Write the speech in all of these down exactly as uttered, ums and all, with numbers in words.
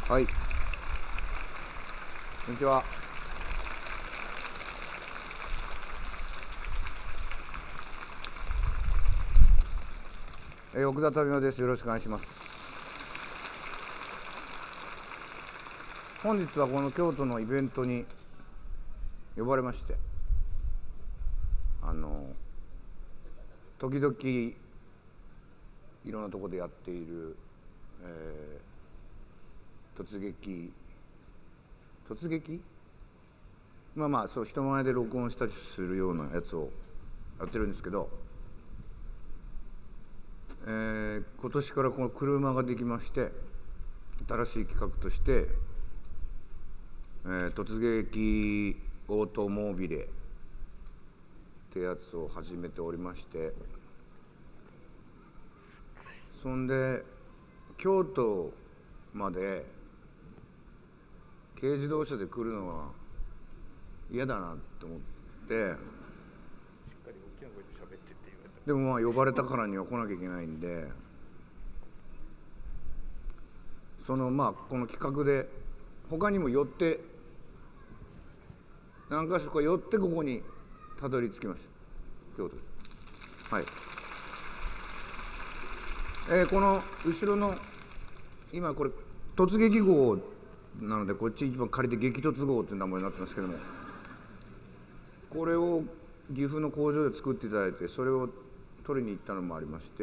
はい、こんにちは。えー、奥田民生です。よろしくお願いします。本日はこの京都のイベントに呼ばれまして、あの時々いろんなところでやっている、えー、突撃突撃まあまあそう人前で録音したりするようなやつをやってるんですけど、えー、今年からこの車ができまして、新しい企画として、えー、突撃オートモービレってやつを始めておりまして、そんで京都まで軽自動車で来るのは嫌だなと思って、でもまあ呼ばれたからには来なきゃいけないんで、そのまあこの企画で他にも寄って何か所か寄ってここにたどり着きました。京都。はい。えー、この後ろの今これ突撃号なので、こっち一番借りて激突号っていう名前になってますけども、これを岐阜の工場で作っていただいて、それを取りに行ったのもありまして、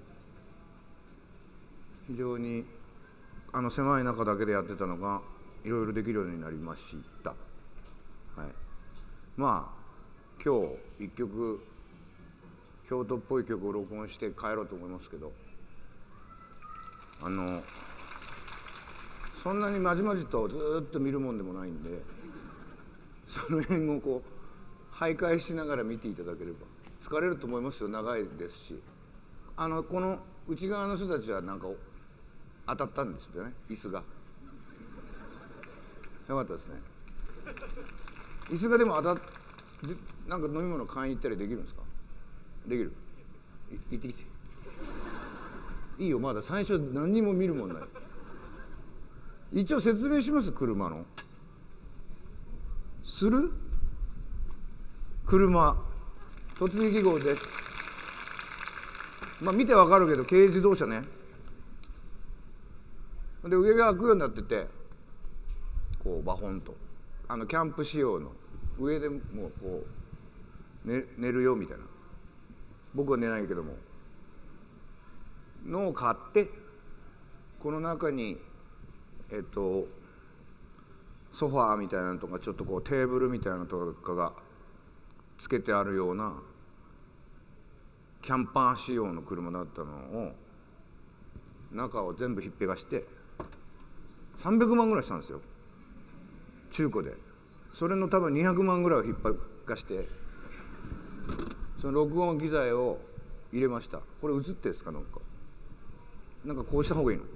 非常にあの狭い中だけでやってたのがいろいろできるようになりました。はい、まあ今日一曲京都っぽい曲を録音して帰ろうと思いますけど、あのそんなにまじまじとずっと見るもんでもないんで、その辺をこう徘徊しながら見ていただければ。疲れると思いますよ、長いですし。あのこの内側の人たちはなんか当たったんですよね、椅子が。よかったですね。椅子がでも当たってなんか飲み物買いに行ったりできるんですか？できる？行ってきていいよ。まだ最初何にも見るもんない。一応説明します。車のする車突撃号です。まあ見てわかるけど軽自動車ね。で上が開くようになってて、こうバホンとあのキャンプ仕様の上でもうこう、ね、寝るよみたいな。僕は寝ないけどものを買って、この中にえっとソファーみたいなのとか、ちょっとこうテーブルみたいなのとかがつけてあるようなキャンパー仕様の車だったのを、中を全部ひっぺがしてさんびゃくまんぐらいしたんですよ、中古で。それの多分にひゃくまんぐらいをひっぺがして、その録音機材を入れました。これ映ってですか？なんかなんかこうした方がいいの？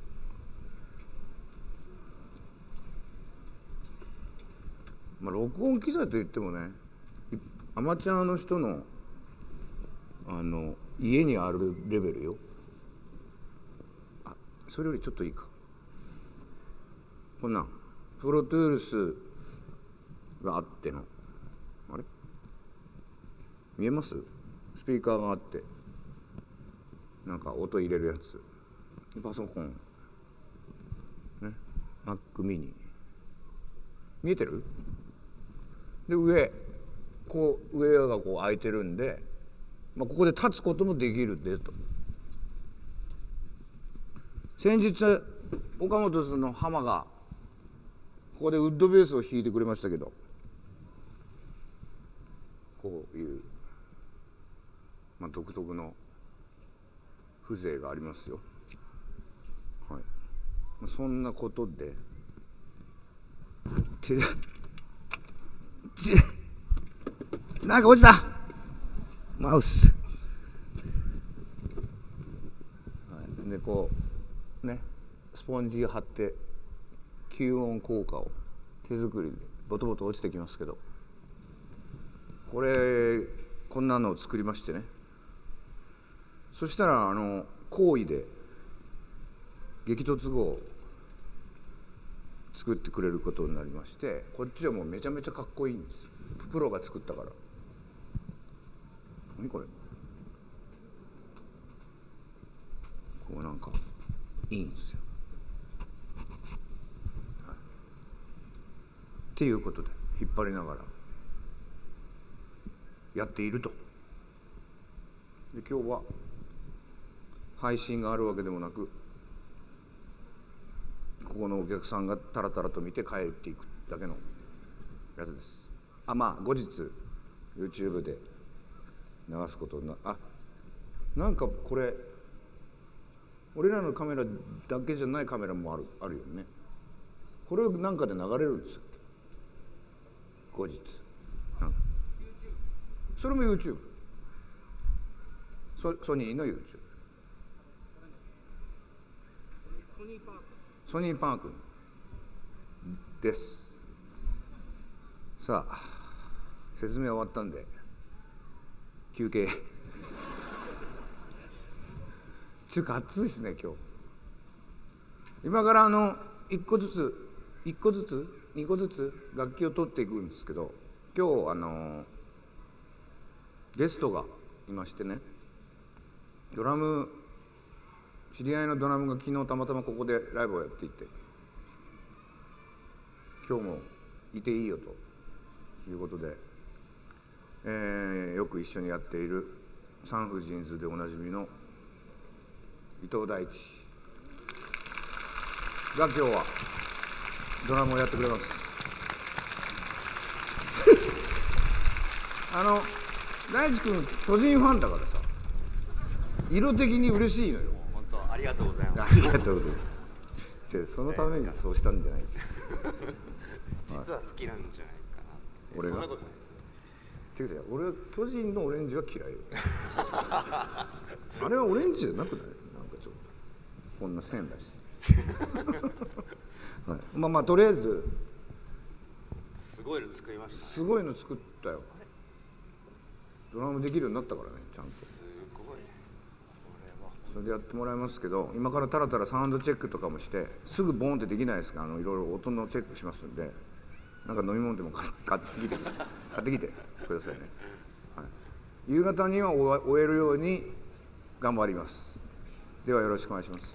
まあ録音機材といってもね、アマチュアの人のあの家にあるレベルよ。あ、それよりちょっといいか。こんなんプロトゥールスがあっての、あれ見えます？スピーカーがあってなんか音入れるやつ、パソコンね、Mac mini 見えてる？で上こう上がこう開いてるんで、まあ、ここで立つこともできるですと。先日岡本さんの浜がここでウッドベースを弾いてくれましたけど、こういう、まあ、独特の風情がありますよ。はい、そんなことで手なんか落ちたマウス。でこうね、スポンジ貼って吸音効果を手作りでボトボト落ちてきますけど、これこんなのを作りましてね。そしたらあの行為で激突号作ってくれることになりまして、こっちはもうめちゃめちゃかっこいいんです。プロが作ったから。何これ、こうなんかいいんですよ、はい、っていうことで引っ張りながらやっていると。で今日は配信があるわけでもなく、ここのお客さんがタラタラと見て帰っていくだけのやつです。あ、まあ後日 YouTube で流すことな、あ、なんかこれ俺らのカメラだけじゃないカメラもあるあるよね。これなんかで流れるんですよ後日。なんかそれも YouTube、 ソ, ソニーの YouTube、 ソニーパークです。さあ説明終わったんで休憩ちゅうか暑いですね今日。今からあのいっこずついっこずつにこずつ楽器を取っていくんですけど、今日あのゲストがいましてね、ドラム知り合いのドラムが昨日たまたまここでライブをやっていて、今日もいていいよということで、えー、よく一緒にやっているサンフジーンズでおなじみの伊藤大地が今日はドラムをやってくれます。あの大地君巨人ファンだからさ、色的に嬉しいのよ。 本当ありがとうございます。 ありがとうございます。そのためにそうしたんじゃないです。 実は好きなんじゃないかな。 俺がそんなことないですよ。 違う違う、俺は巨人のオレンジは嫌いよ。あれはオレンジじゃなくない？なんかちょっとこんな線だし。はい、まあまあとりあえずすごいの作りましたね。 すごいの作ったよ。ドラムできるようになったからね、ちゃんと。 すごい。これはそれでやってもらいますけど、今からタラタラサウンドチェックとかもして、すぐボーンってできないですから、あのいろいろ音のチェックしますんで、なんか飲み物でも買ってきて買ってきてくださいね。はい、夕方には終えるように頑張ります。ではよろしくお願いします。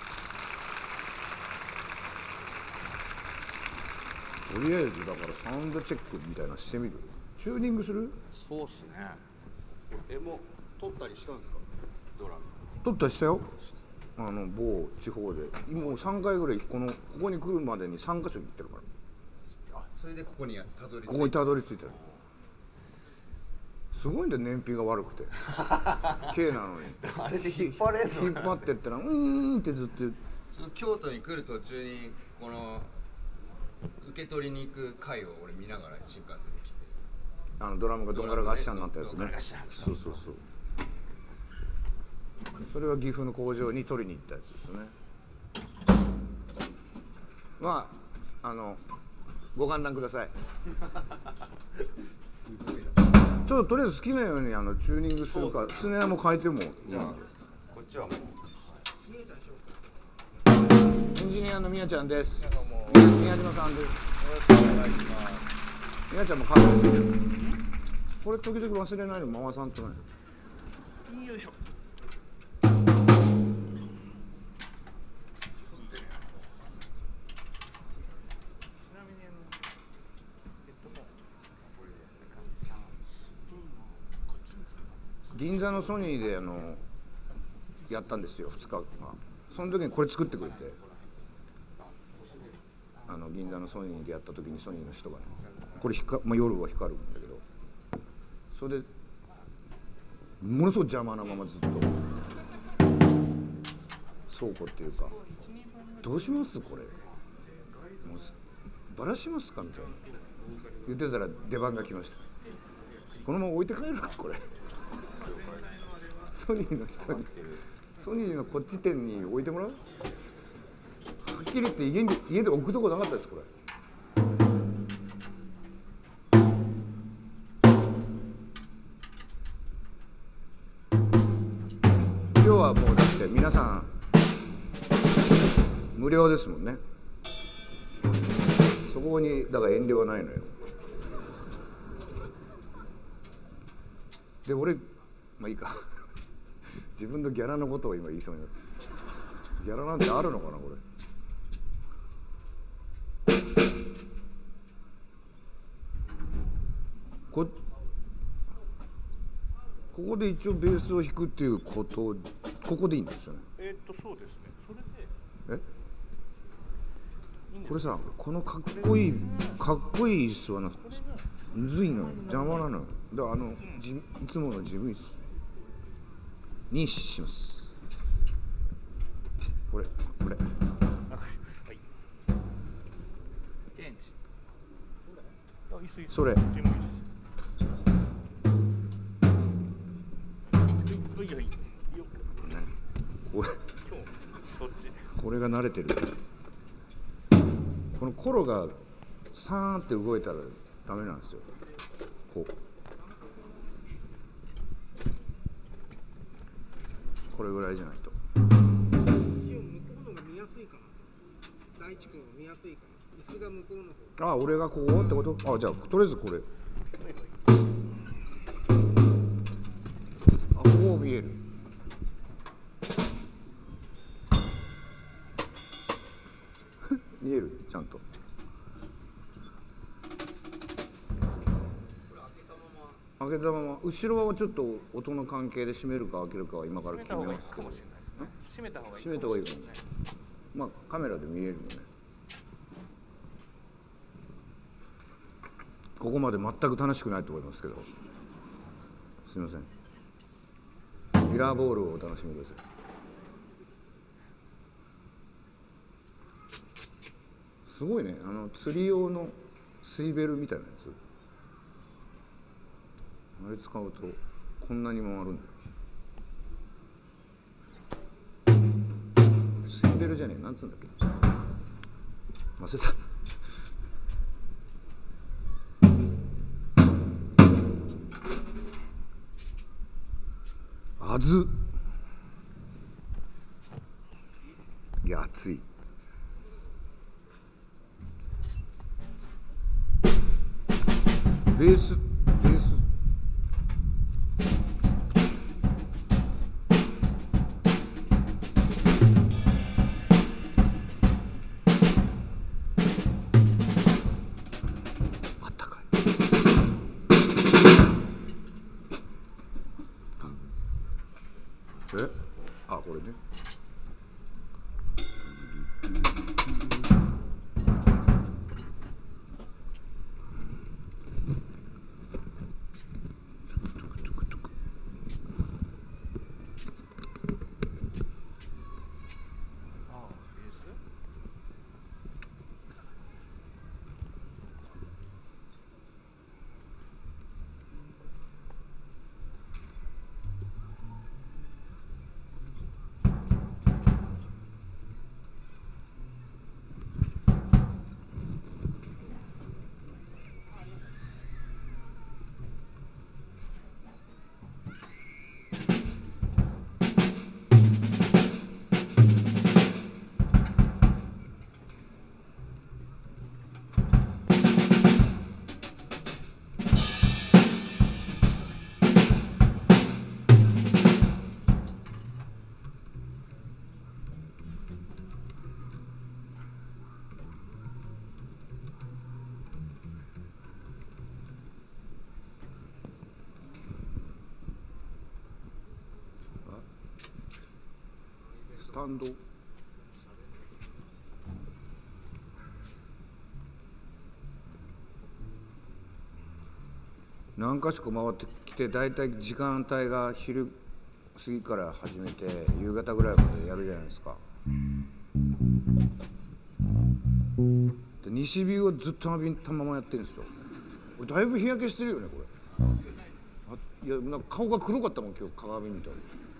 とりあえずだからサウンドチェックみたいなのしてみる。チューニングする？ そうっすね。え、もう撮ったりしたんですか？ドラム。 撮ったりしたよ。あの某地方でもうさんかいぐらいこのここに来るまでにさんか所行ってるから。 あ、それでここにたどり着いた。 ここにたどり着いてる。すごいんだよ、燃費が悪くて軽なのにあれで引っ張れんの？ 引っ張ってったらウィーンってずっと。 その京都に来る途中にこの受け取りに行く回を俺見ながら新幹線で来て、 あのドラムがどんがらがっしゃになったやつね。 ドラムねそうそうそう。それは岐阜の工場に取りに行ったやつですよね。まああのご観覧ください。ちょっととりあえず好きなようにあのチューニングするか、スネアも変えてもいいんで。 じゃあこっちはもうエンジニアのみやちゃんです。宮島さんです。よろしくお願いします。みやちゃんもカードついてる。これ時々忘れないのママさんとね。 よいしょ。 銀座のソニーであのやったんですよふつかかん。その時にこれ作ってくれて、あの銀座のソニーでやった時にソニーの人がね、これ光、まあ、夜は光るんだけど、それでものすごい邪魔なままずっと倉庫っていうか、どうしますこれもうバラしますかみたいな言ってたら出番が来ました。このまま置いて帰るかこれ。ソニーの人にソニーのこっち店に置いてもらう。はっきり言って家に家で置くとこなかったですこれ。今日はもうだって皆さん無料ですもんね。 そこにだから遠慮はないのよ。で俺まあいいか自分のギャラのことを今言いそうになって、ギャラなんてあるのかなこれ。こここで一応ベースを弾くっていうことここでいいんですよね。 えー、っとそうですね。それでえこれさ、このかっこいいかっこいい椅子はなむずいのよ、邪魔なのよ。だからあの、じいつもの自分椅子にします。これこれはい。電池。あ、椅子椅子。 それこっちも椅子。はいはいはい。よっ。 これ今日そっち。 これが慣れてる。このコロがサーンって動いたらダメなんですよ。こうこれぐらいじゃないと。 向こうのが見やすいかな。大地君が見やすいかな。椅子が向こうの方。 あ、俺がこうってこと。あ、じゃあとりあえずこれ。あ、ここ見える。見えるちゃんと。開けたまま後ろはちょっと音の関係で閉めるか開けるかは今から決めますけど。 閉めた方がいい閉めた方がいいかも。まあカメラで見えるもんね。ここまで全く楽しくないと思いますけど、すみません。ミラーボールをお楽しみください。すごいね、あの釣り用の水ベルみたいなやつ。あれ使うとこんなに回るんだよ。水ベルじゃねえ、なんつうんだっけ。忘れた。あず。いや熱い。ベースベースあったかい。えあ、これね。スタンド。何か所か回ってきて、だいたい時間帯が昼過ぎから始めて夕方ぐらいまでやるじゃないですか。で西日をずっと浴びたままやってるんですよ。俺だいぶ日焼けしてるよねこれ。あ、いやなんか顔が黒かったもん今日鏡見たら。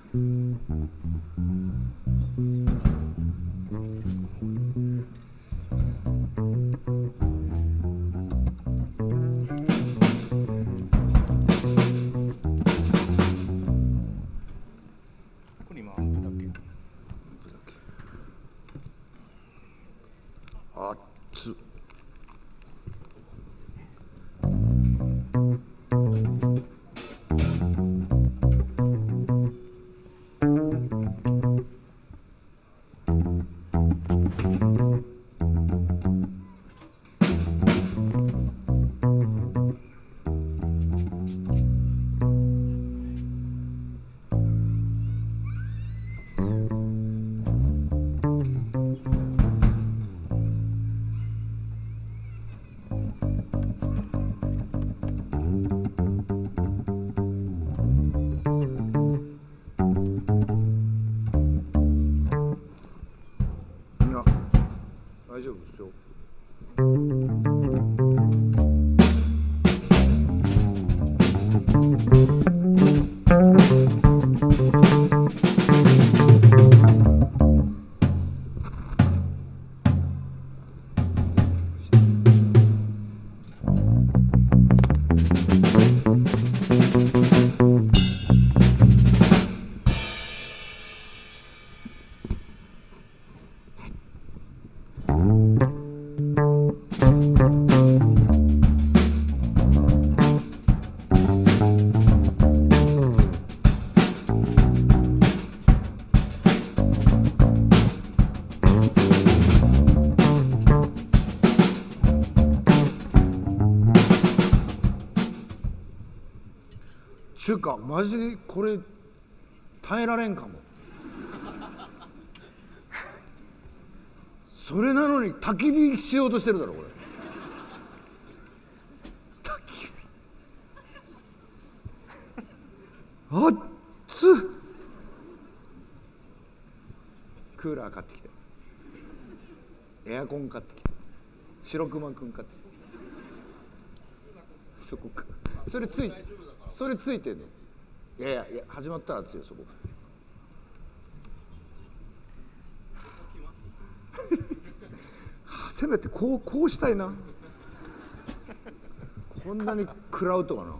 これ今アンプだけ。 あっつ。 ちゅうかマジでこれ耐えられんかも。それなのに焚き火しようとしてるだろこれ。焚き火あっつっ。クーラー買ってきて、エアコン買ってきて、白熊くん買ってきて、そこかそれついそれついてんの。いやいやいや始まったらつよそこ。せめてこうこうしたいな。こんなに食らうとはな。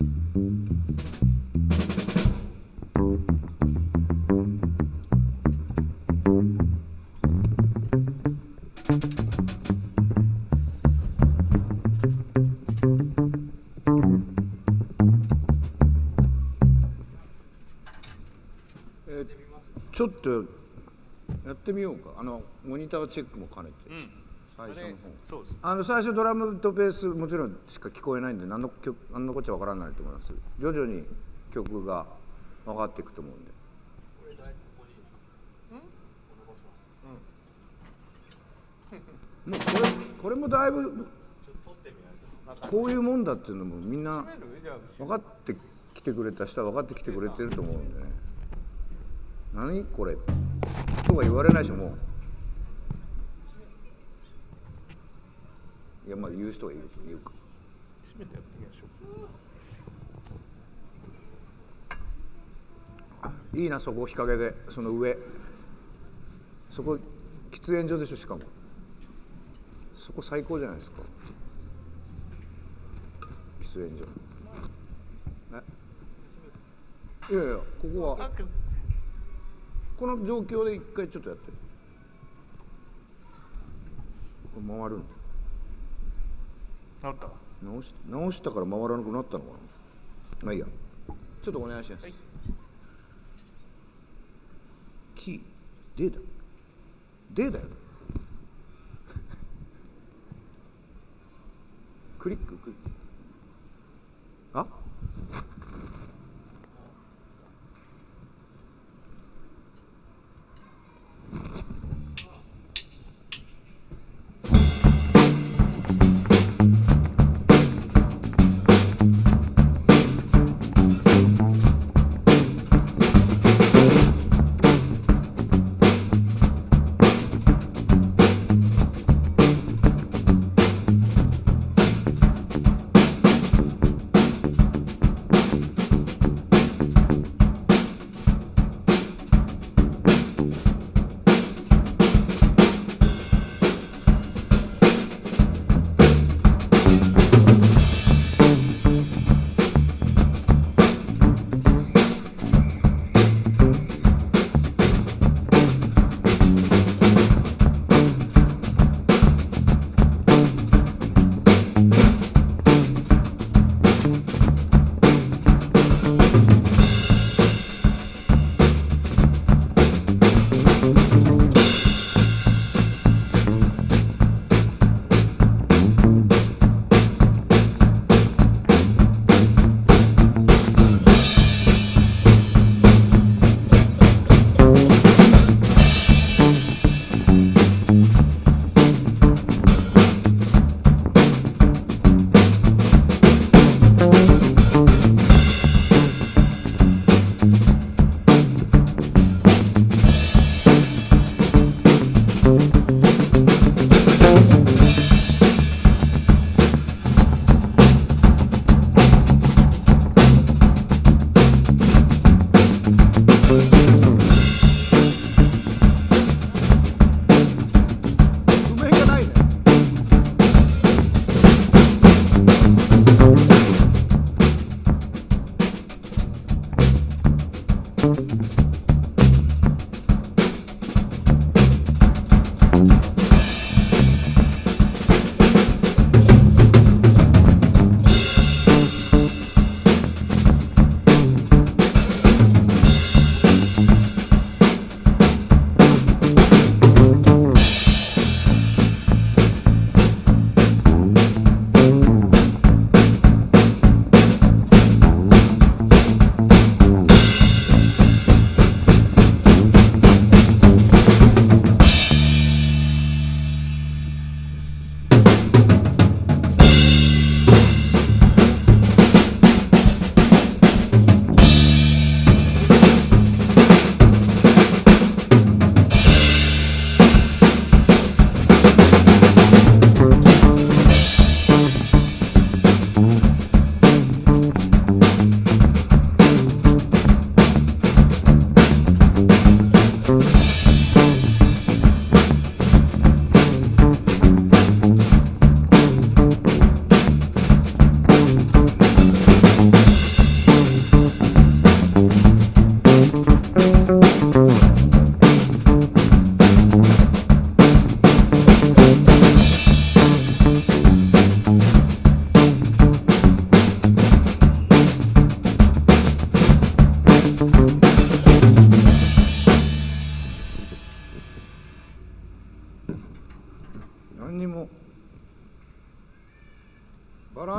えちょっとやってみようか。あのモニターチェックも兼ねて。うん最初の方そうです。 あの最初ドラムとベースもちろんしか聞こえないんで何の曲何のこっちゃわからないと思います。徐々に曲が分かっていくと思うんで。もうこれこれもだいぶこういうもんだっていうのもみんな分かってきてくれた人は分かってきてくれてると思うんでね。何これとか言われないでしょもう。いやまあ言う人がいる言うか。 閉めてやってみましょう。 あいいなそこ日陰でその上そこ喫煙所でしょしかもそこ最高じゃないですか喫煙所。えいやいやここはこの状況で一回ちょっとやってる。これ回るんだ。 なった。 直し直したから回らなくなったのかな。まあいいやちょっとお願いします、はい、キーデーだデーだよクリッククリックあ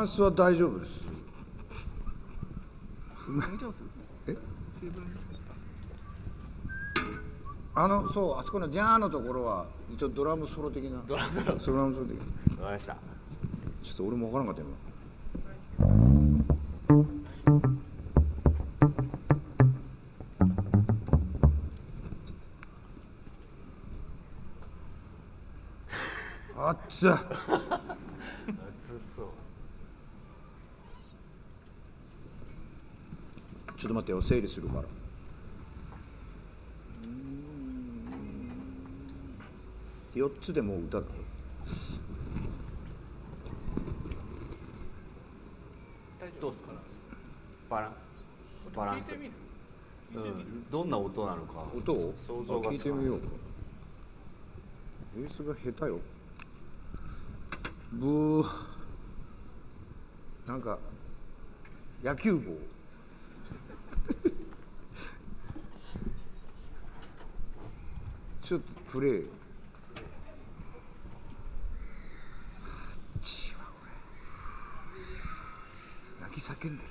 ンスは大丈夫です。えあのそうあそこのジャーのところは一応ドラムソロ的なドラムソロドラムソロ的なわかりました。 ちょっと俺も分からなかった今あっつ熱そう。 ちょっと待ってよ整理するからよっつでもう歌だどうすかバランバランス。うん、どんな音なのか音を想像がつかない。 聞いてみようかベースが下手よブーなんか野球帽ちょっとプレーちはこれ泣き叫んでる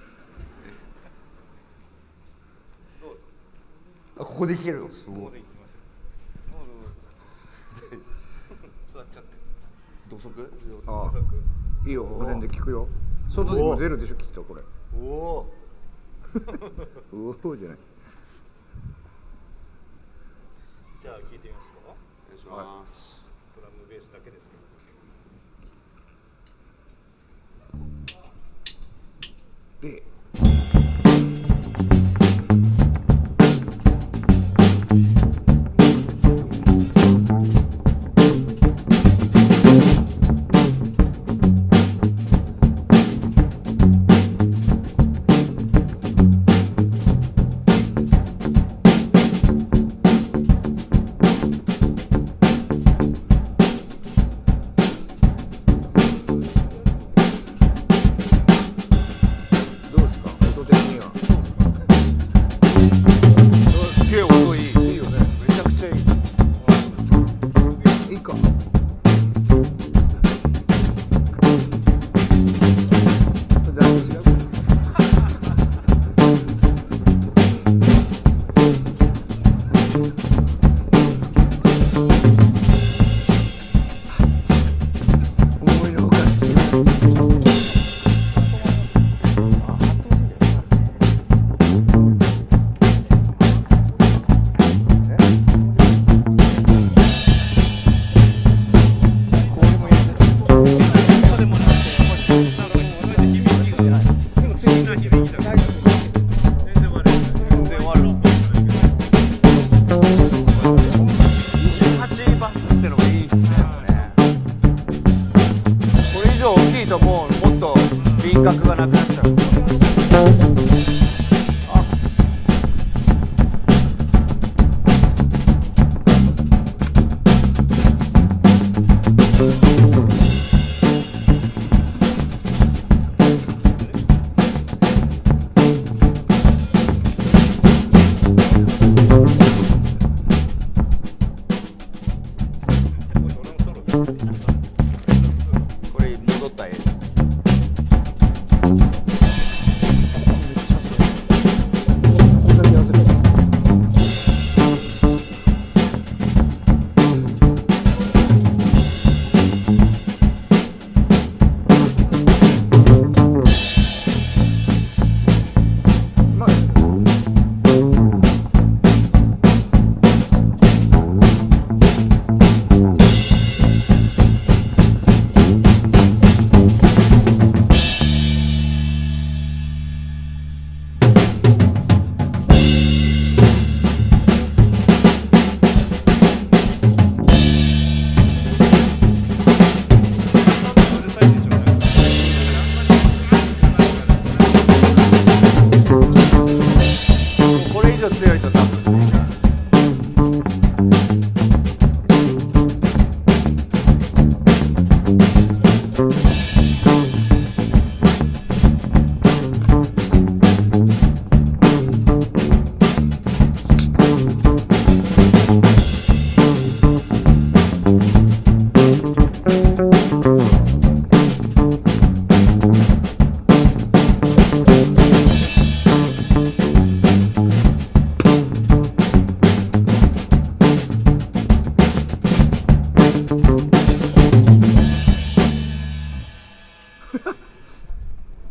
あ、ここで弾けるのすごい。 座っちゃって。 土足？ ああいいよこの辺で聞くよ外にも出るでしょきっとこれおおうおじゃないじゃあ聞いてみますか。 お願いします。 ドラムベースだけですけど。 で輪郭がなくなっちゃう。これ戻った絵。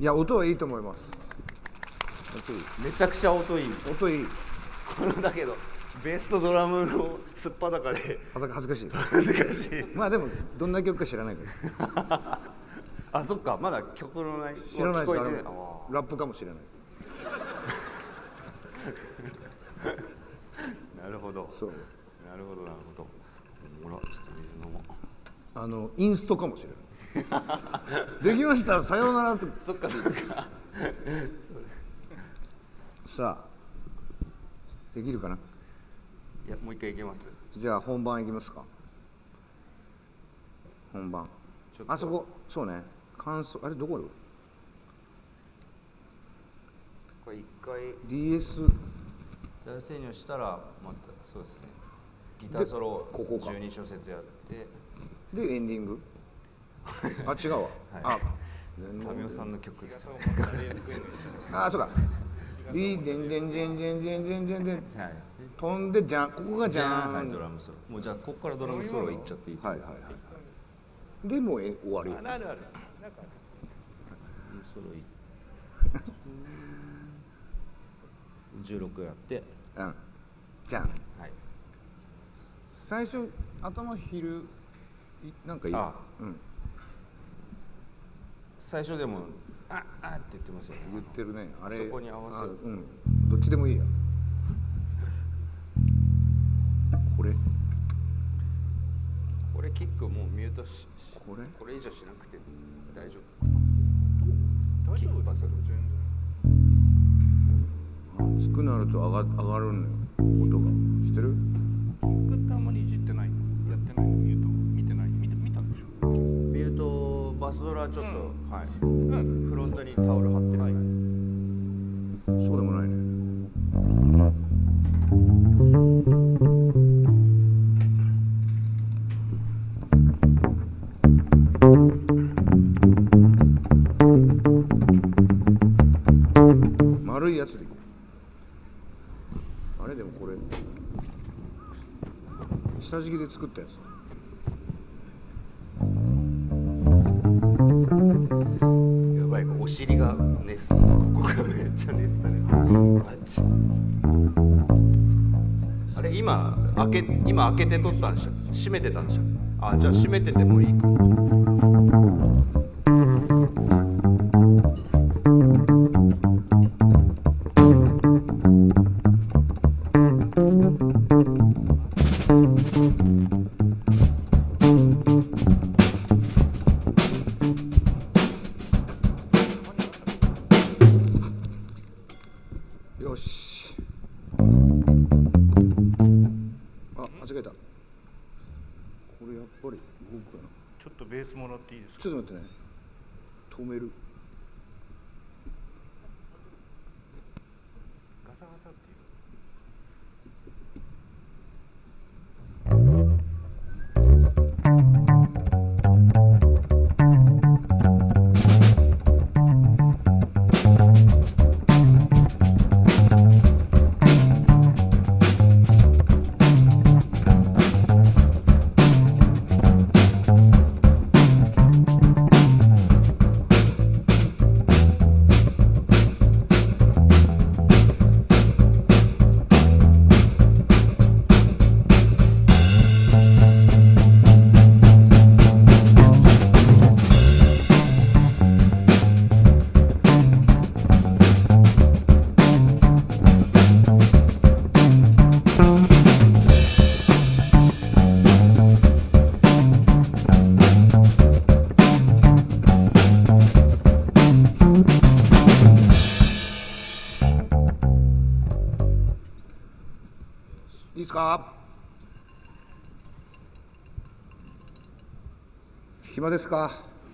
いや音はいいと思います。音いい。 めちゃくちゃ音いい。 音いい。 このだけどベースとドラムのすっぱだかで恥ず恥ずかしい。 恥ずかしい。 まあでもどんな曲か知らないから。 あ、そっか、まだ曲のない知らないです。 聞こえてない。 あのラップかもしれない。 なるほど。 そう。 なるほどなるほど。ほら、ちょっと水飲もう。 あのインストかもしれない。できました。さようならって。 そっかそっか。 さあできるかな。 いや、もう一回いけます。 じゃあ本番いきますか。本番。あそこそうね。感想あれどこよ。 これ一回ディーエス大制御したらまたそうですね。ギターソロここかじゅうに小節やってでエンディング。あ違うわ。 はいあ民生さんの曲ですよね。 あそうか。リーデンデンデンデンデンデンデンデンはい飛んでじゃんここがじゃじゃあ、 ん。 はい、ドラムソロ。もうじゃあここからドラムソロいっちゃっていい。 はいはいはい。でもうえ終わりよ。 あるあるなんかドラムソロいじゅうろくやってうん。じゃん。 はい。 最初頭昼いなんかいい。 あうん。 最初でもああって言ってますよね。 言ってるね。あれそこに合わせるあうん。どっちでもいいや。これこれキックもうミュートしこれこれ以上しなくて大丈大丈夫だ夫。 熱くなると上が上がるのよ音が。知ってる？ 僕ってあんまりいじってないのやってないの言うと見てない見て見たんでしょミュートバスドラちょっと、 うはい。 うんフロントにタオル貼ってる。はいそうでもないね。丸いやつでいい。あれでもこれ下敷きで作ったやつ。 やばい、お尻が熱ここがめっちゃ熱されてる。あっちあれ今開け今開けて取ったんでしたっけ？閉めてたんでしたっけ？あ、じゃあ閉めててもいいか。 よし。あ、間違えた。これやっぱり動くかな。 ちょっとベースもらっていいですか。 ちょっと待ってね。止める。 ガサガサっていういいですか？暇ですか？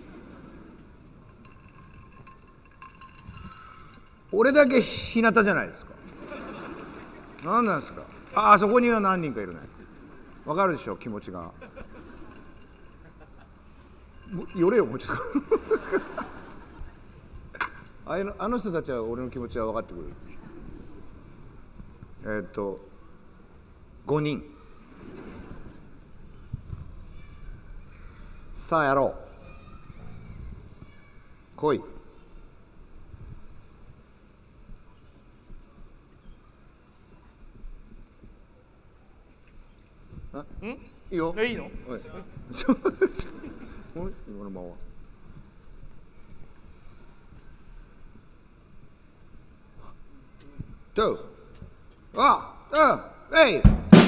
俺だけ日向じゃないですか。何なんですか？ああそこには何人かいるね。わかるでしょ気持ちが。も寄れよもうちょっと。あのあの人たちは俺の気持ちは分かってくれる。えーっとごにん。さあやろう。来い。 ん？ いいよ。 えいいの？ はい。今のまま。two, one, two, three.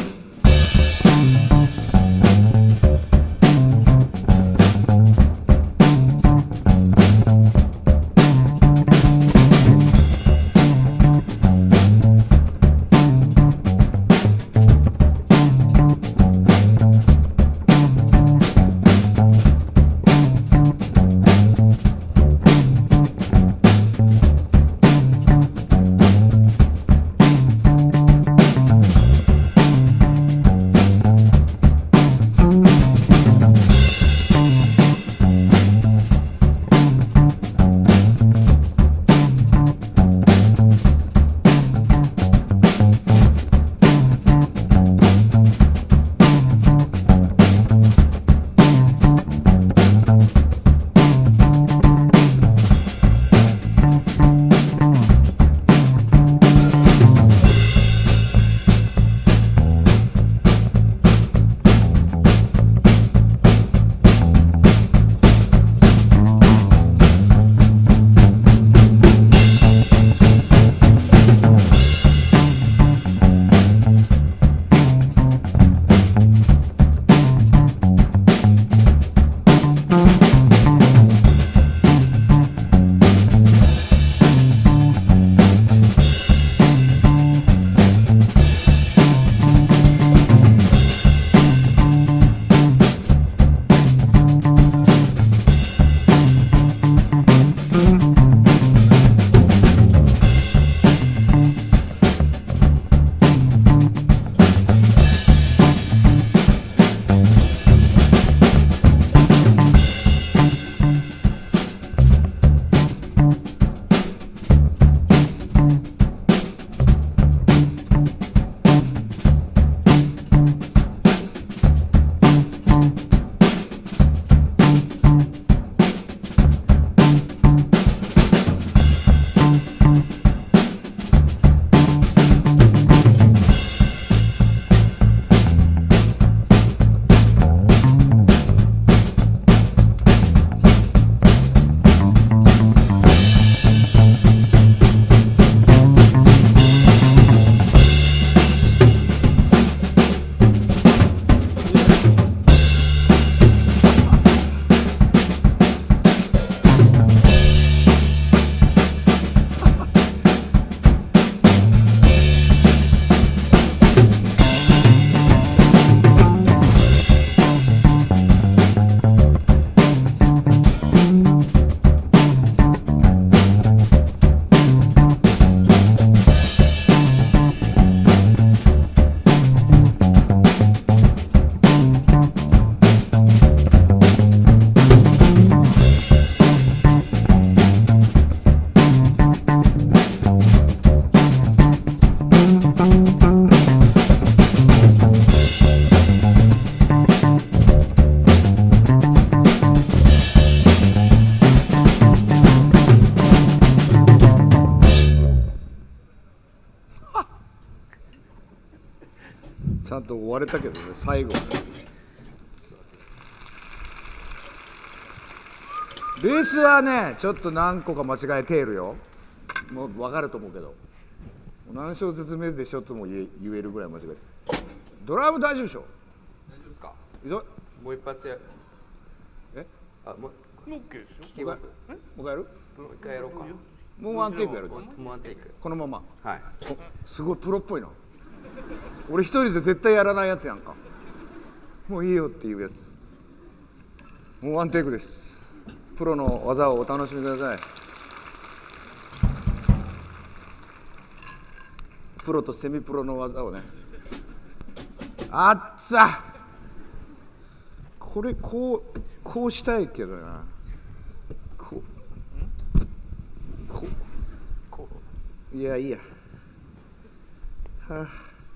ちゃんと終われたけどね、最後ベースはねちょっと何個か間違えているよ。もう分かると思うけど何小節目でしょとも言え、言えるぐらい間違えて。ドラム大丈夫でしょ。 大丈夫ですか。 いいぞ。 もう一発や。 えあ、もうオッケーですよ。 聞きます。 もう一回やる。 もう一回やろうか。 もうワンテイクやる。 もうワンテイク。 このまま。 はい。 すごいプロっぽいな。俺一人で絶対やらないやつやんか。もういいよっていうやつ。もうワンテイクです。プロの技をお楽しみください。プロとセミプロの技をね。あっつぁこれこうこうしたいけどな。こうこうこういやいいや。はあ、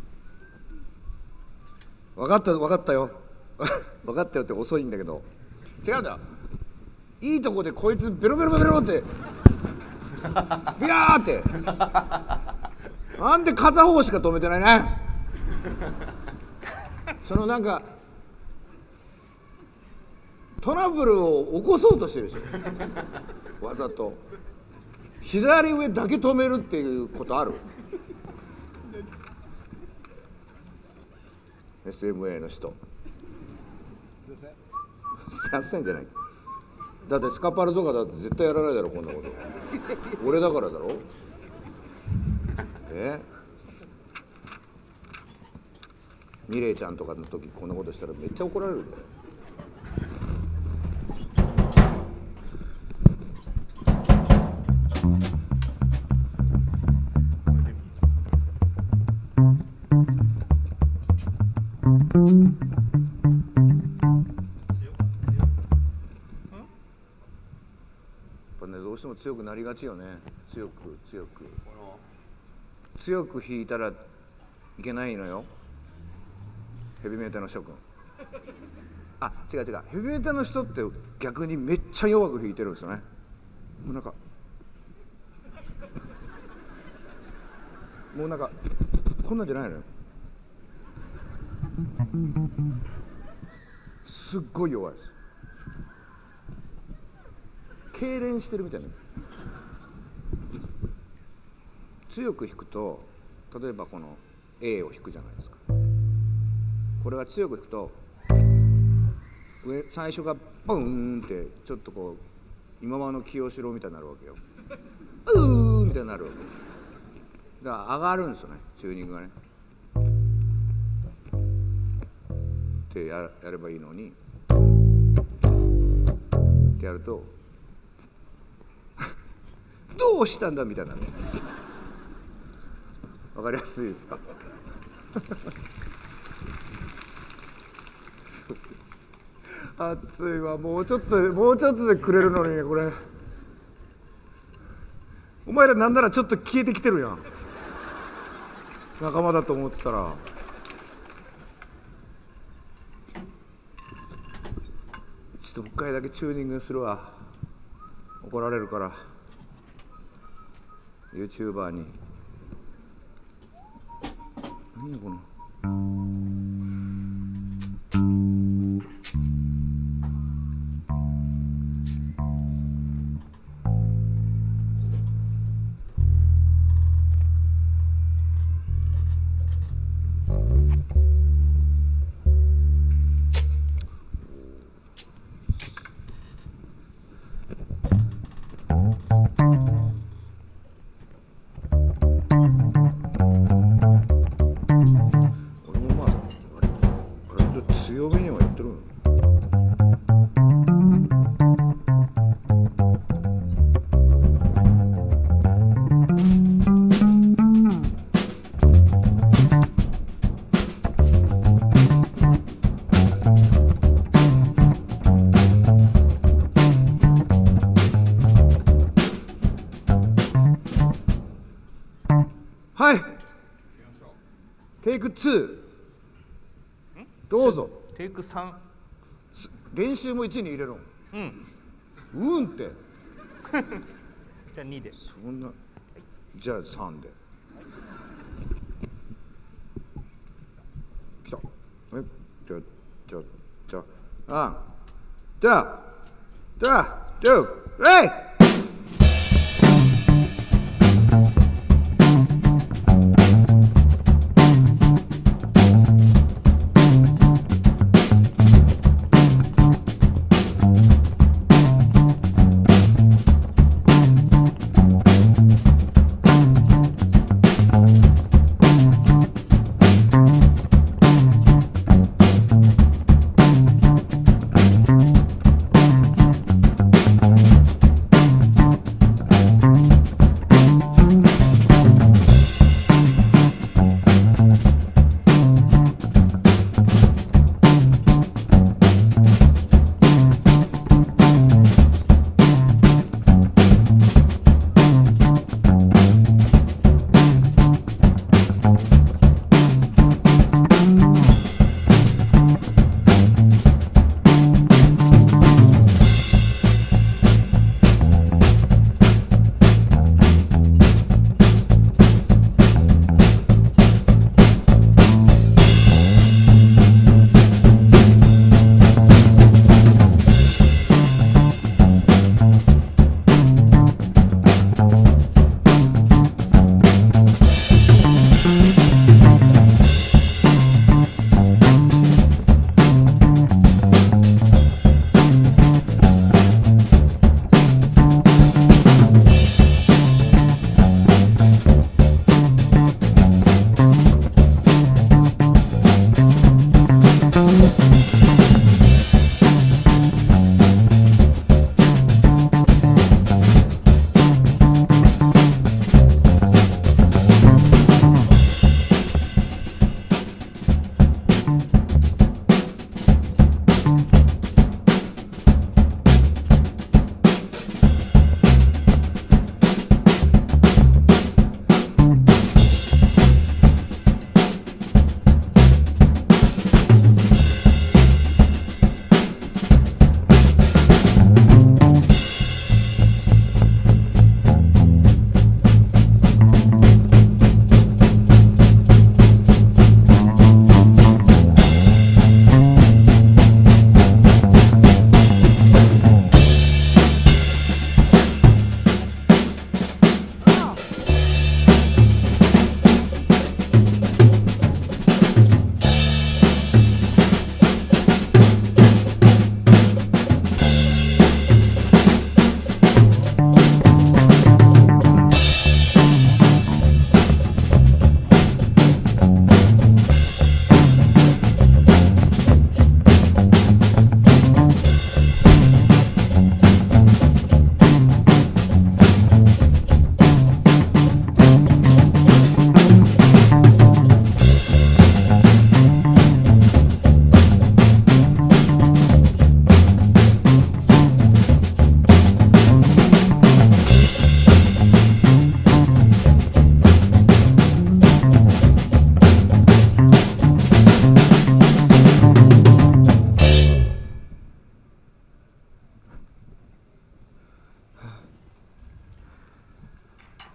分かった分かったよ分かったよって遅いんだけど違うんだ。いいとこでこいつベロベロベロってビヤーってなんで片方しか止めてないねそのなんかトラブルを起こそうとしてるでしょわざと。左上だけ止めるっていうことある？ エスエムエー の人。すいませんじゃない。だってスカパルとかだって絶対やらないだろこんなこと。俺だからだろ。え？ミレイちゃんとかの時こんなことしたらめっちゃ怒られるんだよ。どうしても強くなりがちよね。強く強く強く弾いたらいけないのよ。ヘビメーターの諸君。あ、違う違う。ヘビメーターの人って逆にめっちゃ弱く弾いてるんですよね。もうなんかもうなんかこんなんじゃないのよ。すっごい弱いです。痙攣してるみたいなんです。強く弾くと、例えばこの A を弾くじゃないですか。これは強く弾くと上最初がボーンってちょっとこう今まの清志郎みたいになるわけよ。うーみたいになるわけ。だから上がるんですよね、チューニングがね。ってややればいいのにってやるとどうしたんだみたいなね。わかりやすいですか？暑いわ。もうちょっともうちょっとでくれるのにこれ。お前らなんならちょっと消えてきてるやん。仲間だと思ってたら。ちょっともう一回だけチューニングするわ。怒られるから。YouTuber に何やこの強めにはやってるの。はい。テイクツー。どうぞ。 テイクさん。 練習もいちに入れろ。 うん。 うんって。 じゃあにで。 そんな。じゃあさんで。来た。え、じゃあ、じゃあ、じゃあ、あ、じゃあ、じゃあ、じゃあ、えい。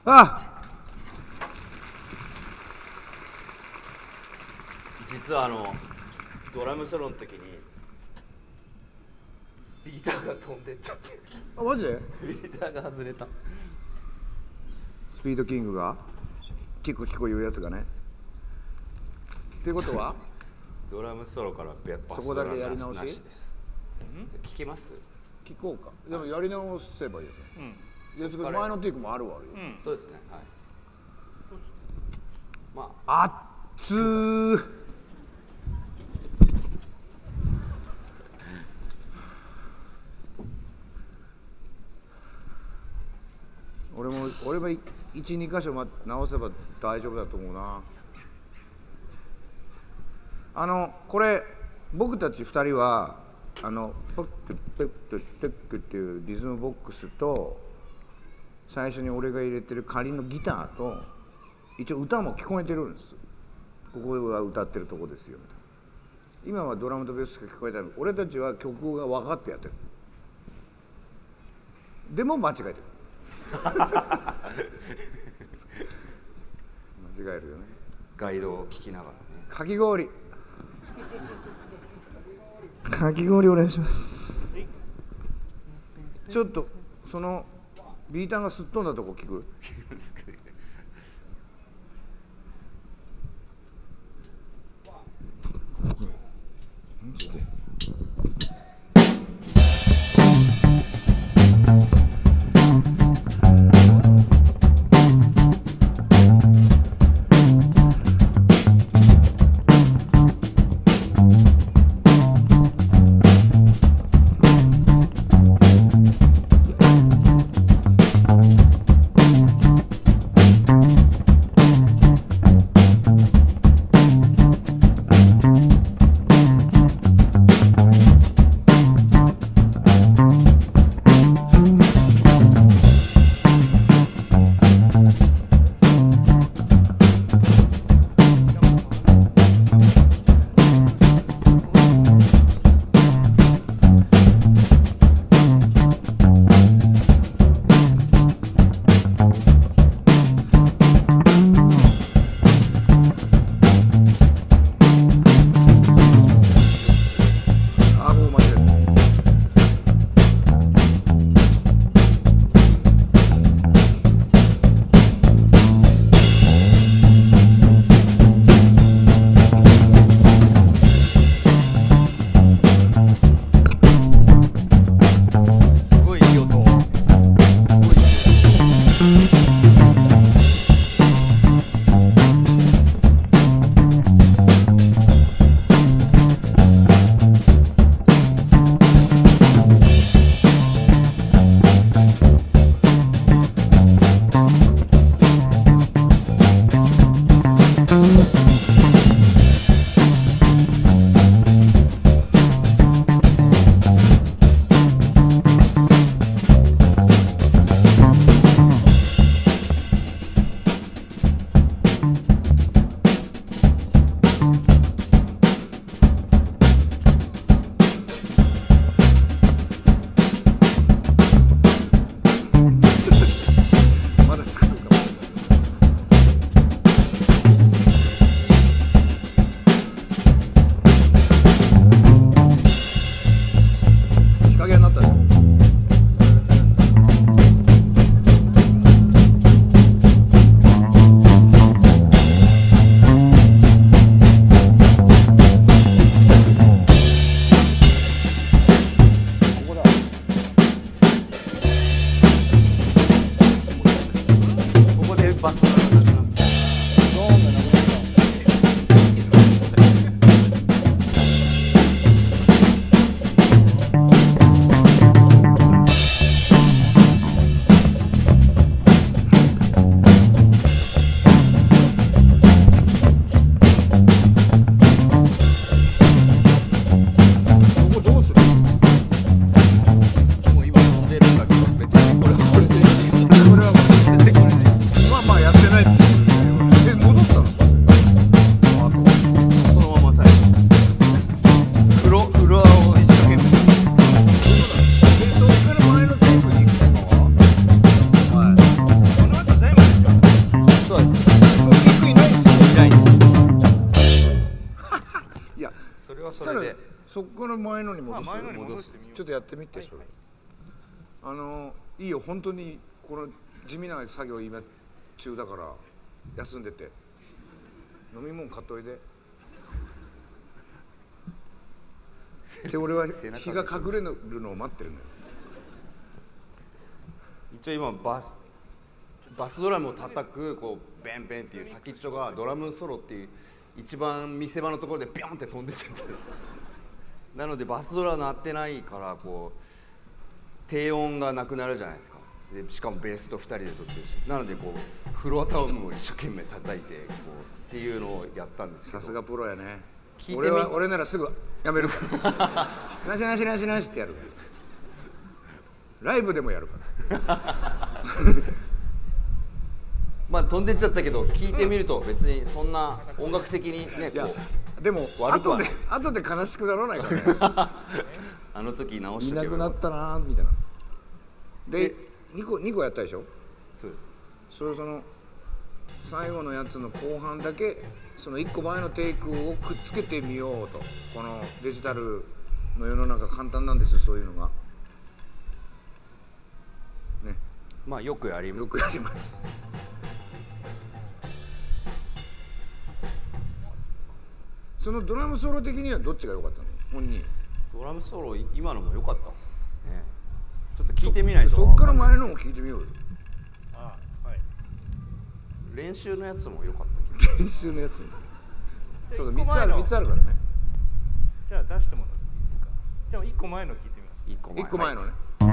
あ実はあのドラムソロの時にビーターが飛んでっちゃってあマジでビーターが外れた。 スピードキングがキコキコ言うやつがねっていうことはドラムソロからバスそこだドラなけやり直しなしです。聞けます？ 聞こうか。でもやり直せばいいよね。いや前のテイクもあるわよ、 うん、そうですね。はい。まあっつー俺も俺も一二箇所ま直せば大丈夫だと思うな。あのこれ僕たちふたりはあのポットペットテックっていうリズムボックスと最初に俺が入れてる仮のギターと一応歌も聞こえてるんです。ここは歌ってるとこですよみたいな。今はドラムとベースしか聞こえてない。俺たちは曲が分かってやってる。でも間違えてる。間違えるよね。 ガイドを聞きながらね。 かき氷。かき氷お願いします。ちょっとそのビーターがすっ飛んだとこ聞く？マジで。まあまあやってない。 したらそれでそこから前のに戻す、 まあ前のに戻してみよう。 ちょっとやってみて、それ、あのいいよ、本当にこの地味な作業今中だから休んでて飲み物買っといでで俺は日が隠れるのを待ってるのよ。 一応今バスバスドラムを叩くこうベンベンっていう先っちょがドラムソロっていう一番見せ場のところでビョンって飛んでっちゃったんです。なのでバスドラ鳴ってないからこう低音がなくなるじゃないですか。でしかもベースとふたりで撮ってるし、なのでこうフロアタウンを一生懸命叩いてこうっていうのをやったんですけど、 さすがプロやね。 聞いてみ俺は俺ならすぐやめるからなしなしなしなしってやるからライブでもやるからまあ飛んでっちゃったけど聞いてみると別にそんな音楽的にねいやこうでも悪くはない後で後で悲しくならないからねあの時直いしとけばなくなったなーみたいな。でにこにこやったでしょ。 そうです。 それをその最後のやつの後半だけそのいっこまえのテイクをくっつけてみようと。このデジタルの世の中簡単なんですよ、そういうのがね。 まあよくやりよくやります。そのドラムソロ的にはどっちが良かったの、本人。 ドラムソロ今のも良かったですね。ちょっと聞いてみないとそっから前のも聞いてみようよ。 あはい。 練習のやつも良かったけど練習のやつもそうだ、 一個みっつある前のみっつあるからね。 じゃあ出してもらっていいですか。じゃあいっこまえの聞いてみます。 いっこ前いっこまえのね、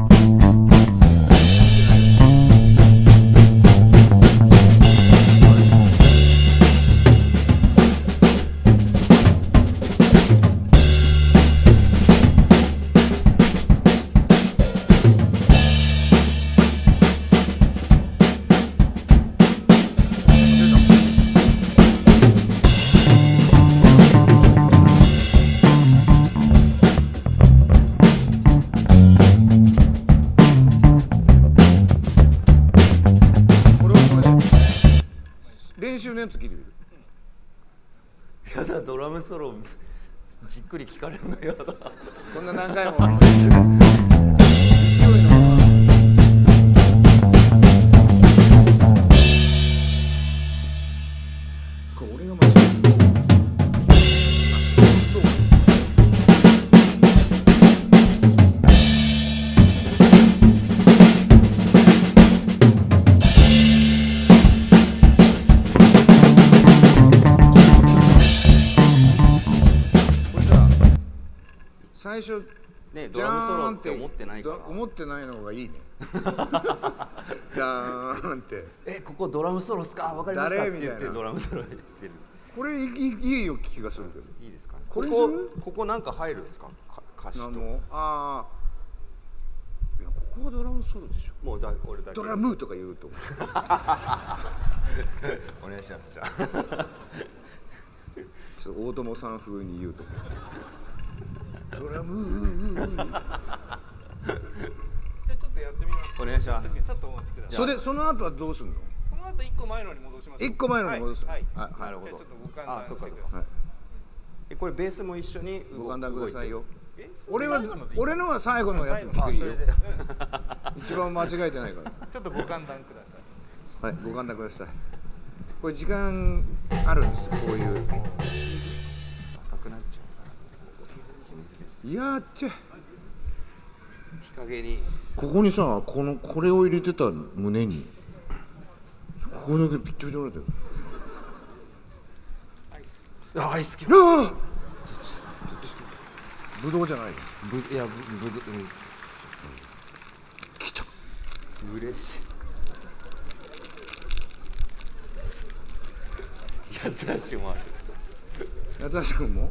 練習のやつ聞いてみる。 やだ、ドラムソロじっくり聞かれるのやだ。 こんな何回もこれ俺が間違えた。そう最初ね、ドラムソロって思ってないから思ってないのがいいねじゃーんってえ、ここドラムソロっすか、わかりましたって言って誰みたいなドラムソロ言ってる。 これいいいいよ気がするけど。 いいですかね。 これここするここなんか入るんですか、か歌詞と。 あのあーいやここはドラムソロでしょ。 もうだ俺だけドラムとか言うと思うお願いします。じゃあちょっと大友さん風に言うと思うドラムーじゃあちょっとやってみます。 お願いします。 ちょっとお待ちください。 それその後はどうすんの。 その後いっこまえのに戻します。 いっこまえのに戻すはい。 はいなるほどじゃあちょっとご勘弁あ、そっかそっしてくださいか。え、これベースも一緒に動ご勘弁くださいよ。 え俺は最後のでいい俺のは最後のやつあ、それで一番間違えてないからちょっとご勘弁ください。 はい、ご勘弁ください。これ時間あるんですよ、こういう。 赤くなっちゃうから秘密です。 いやーっちゃ、 日陰にここにさ、このこれを入れてた胸に、ここだけピッチピチ折れてる。 あ、アイスキャああ、ぶどうじゃないよ。 ぶいやぶぶぶ来た。 嬉しい。やつらしもある。 八橋君も。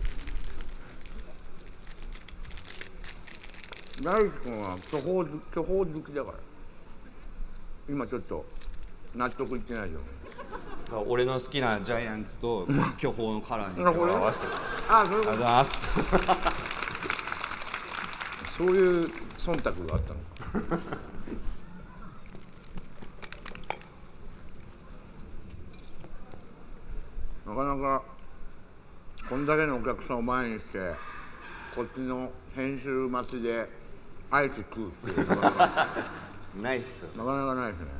大輝君は巨峰好巨峰好きだから。今ちょっと納得いってないよ。 俺の好きなジャイアンツと巨峰のカラーになるほど合わせて。 ああ、そういうこと。 ありがとうございます。 そういう忖度があったの。なかなかこんだけのお客さんを前にしてこっちの編集待ちでアイス食うっていうのはないっすよ。 なかなかないですね。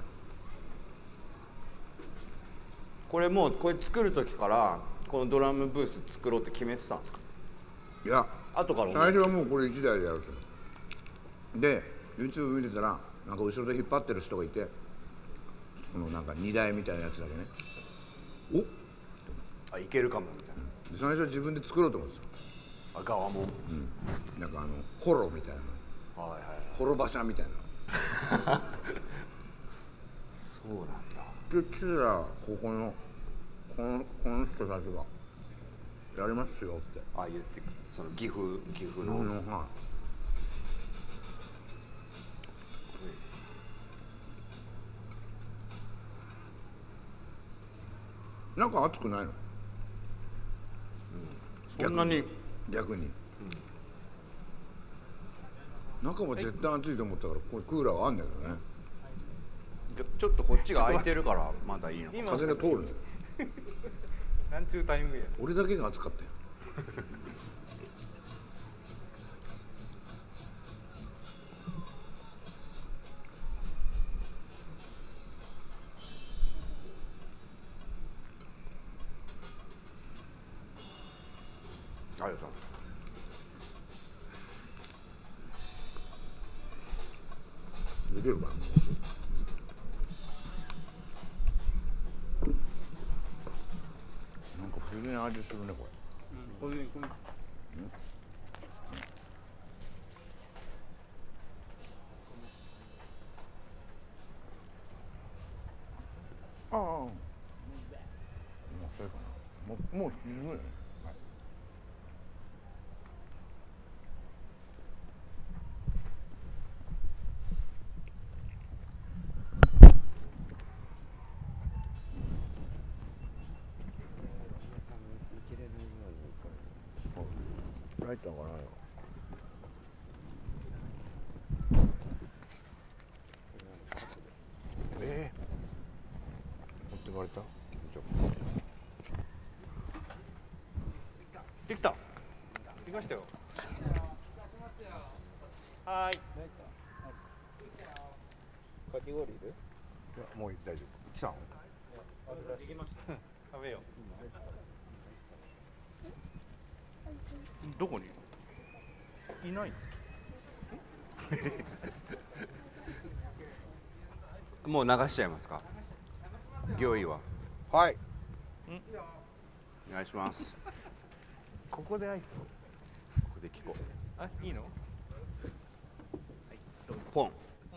これもうこれ作る時からこのドラムブース作ろうって決めてたんですか？ いや後から最初はもうこれ一台でやると。で YouTube 見てたらなんか後ろで引っ張ってる人がいて、このなんか荷台みたいなやつだけね、おあ、いけるかもみたいで最初は自分で作ろうと思うんですよ。 な。あ、側も、 うん、なんかあのホロみたいな、 はいはいはい。 ホロ馬車みたいな。 そうなんだ。 で来たらここのこのこの人たちがやりますよって。 あ、言ってくその岐阜岐阜の、 うん、はい。なんか熱くないの？ そんなに逆に、うん、中は絶対暑いと思ったからこれクーラーがあんだけどね。 ちょちょっとこっちが空いてるからまだいいのか。 風が通るのよ。 なんちゅうタイミングや。 俺だけが暑かったよ。 ありがとうございます。 できるかな。なんか不思議な味するねこれ。 これこれああ、もうそれかな。もうもう沈むよね。ライターがないよ。ええー、持ってかれた？じゃできた。できましたよ。はーい。 かき氷いる？ いやもう大丈夫。来たの？ できました。食べよう。どこに？いない。 もう流しちゃいますか。行為ははい。 お願いします。 ここでアイスを。 ここで聞こう。 あ、いいの？ ポン。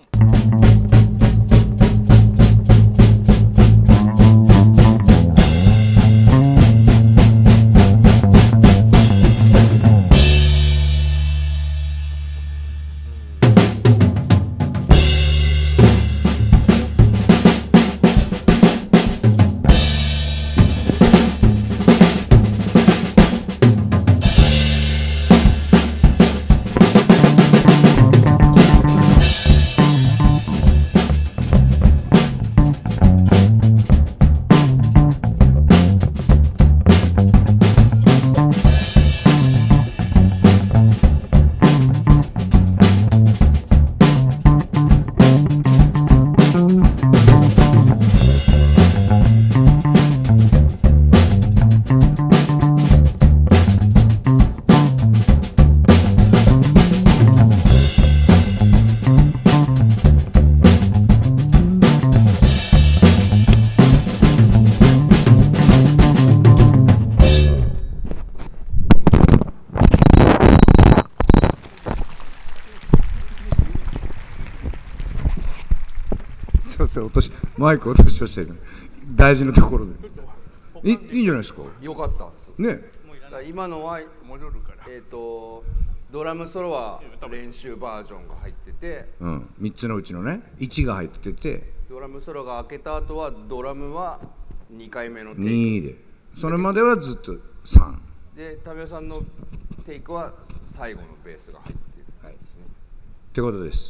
落としマイク落としましたよね。大事なところでいいいいんじゃないですかよかったですね。 だから今のは戻るから。 えっ、とドラムソロは練習バージョンが入ってて、 うん、みっつのうちのねいちが入っててドラムソロが開けた後はドラムはにかいめのテイにでそれまではずっとさんクで、タミオさんのテイクは最後のベースが入っている、 はい、ってことです。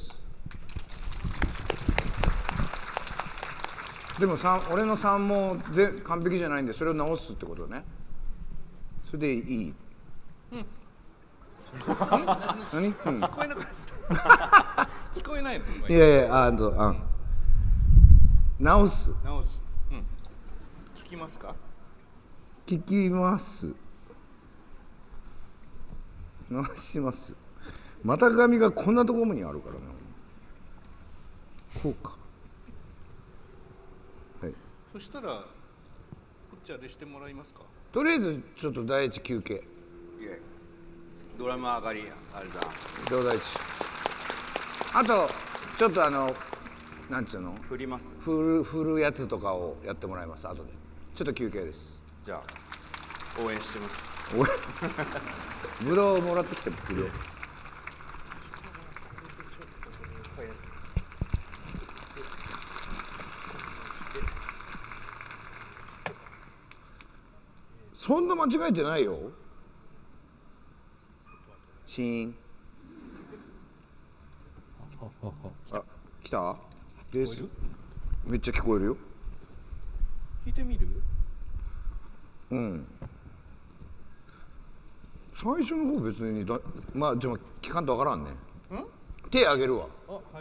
でもさん俺のさんもぜ完璧じゃないんでそれを直すってことね。 それでいい。 うん何？うん。 聞こえなかった聞こえないのいやいや、あの、あ、直す。 直す。うん聞きますか？ 聞きます。直します。股上がこんなところにあるからね。こうか。はい。 そしたらこっちあれしてもらいますか？ とりあえずちょっと第一休憩。 いえドラム上がりありがとうございますどう第一。あとちょっとあのなんつうの振ります振る振るやつとかをやってもらいます後で。ちょっと休憩です。 じゃあ応援してます俺ブドウもらってきてブドウ。そんな間違えてないよ。シーン。あ、来た？ベース。めっちゃ聞こえるよ。 聞いてみる？ うん。最初の方別にだ、まあでも聞かんとわからんね。 ん？ 手あげるわ。 あ、はい。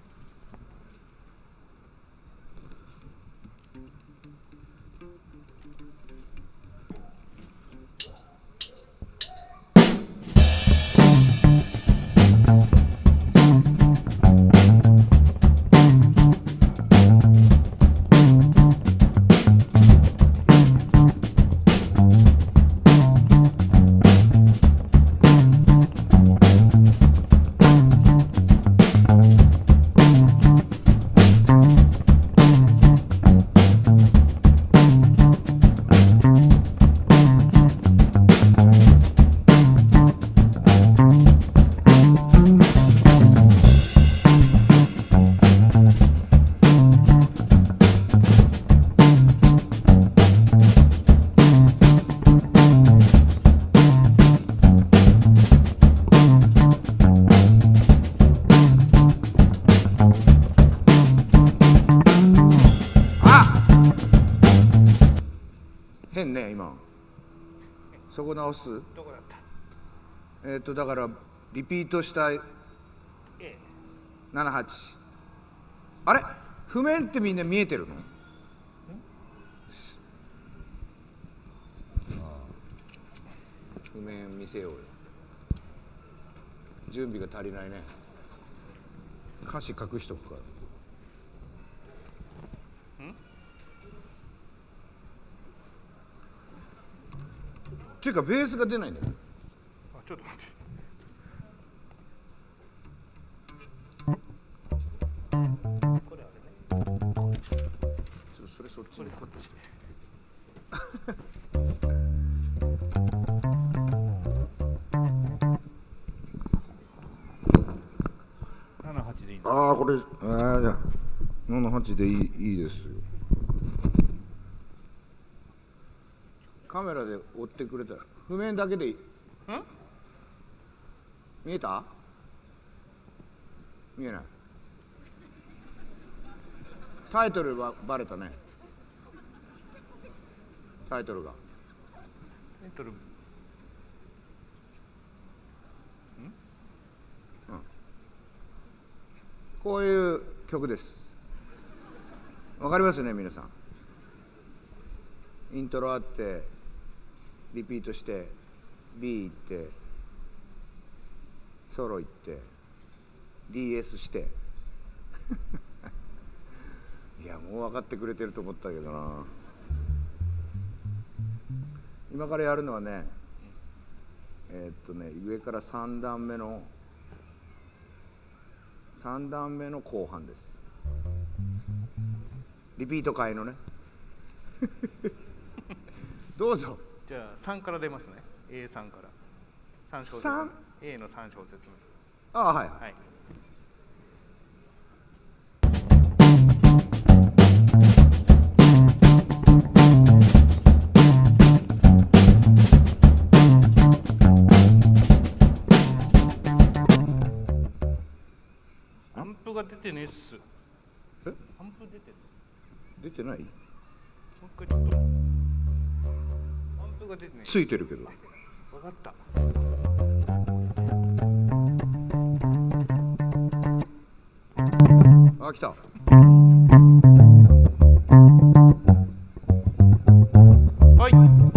変ね今。そこ直す？ どこだった？ えっとだからリピートしたい A。 ななはち。あれ？譜面ってみんな見えてるの？譜面見せようよ。準備が足りないね。歌詞隠しとくから。っていうかベースが出ないんだよ。 あ、ちょっと待って。これあれね。 それそっち。 それこっち。ななはちでいいんだ。 ああこれああじゃあななはちでいいいいですよ。カメラで追ってくれたら譜面だけでいい。ん？見えた？見えない。タイトルはバレたね。タイトルが。 タイトル。ん？ うん。こういう曲です。わかりますよね皆さん。イントロあってリピートして B 行ってソロ行って ディーエス していやもう分かってくれてると思ったけどな。今からやるのはねえー、っとね上からさん段目のさん段目の後半です。リピート回のねどうぞ。 じゃあさんから出ますね。エーさん からさん小節。 さん A のさん小節目。 ああはい、 はい。アンプが出てねえっす。 えアンプ出てる？ 出てない？ もう一回ちょっと。アンプ音が出てない。 ついてるけど。 分かった。 あ、来た。 はい。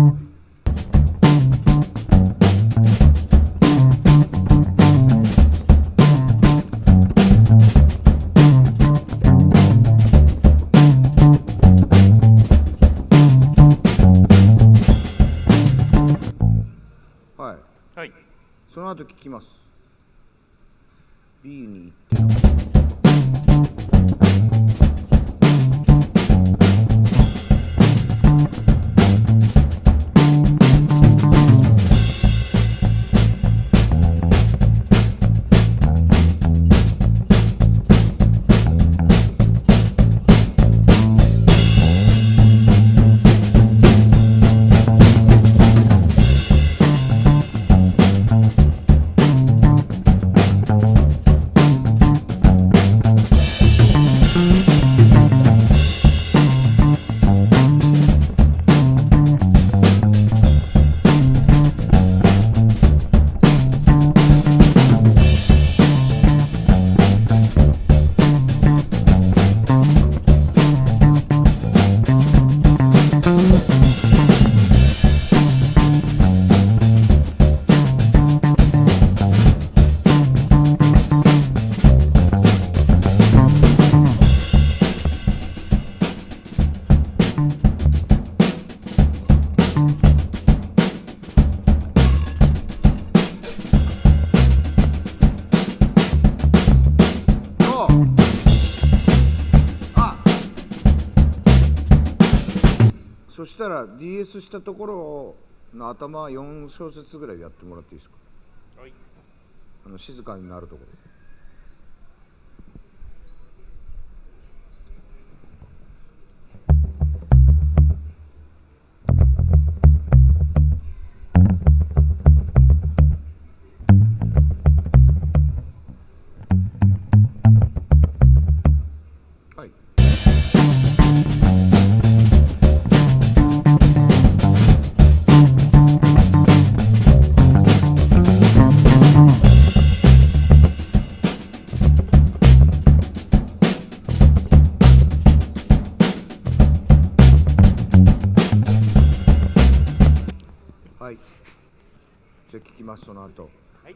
はい。 はい。 その後聞きます。B に行って。そしたら ディーエス したところの頭よん小節ぐらいやってもらっていいですか。 はい。 あの静かになるところ。はい。はい。じゃあ聞きます、その後。 はい。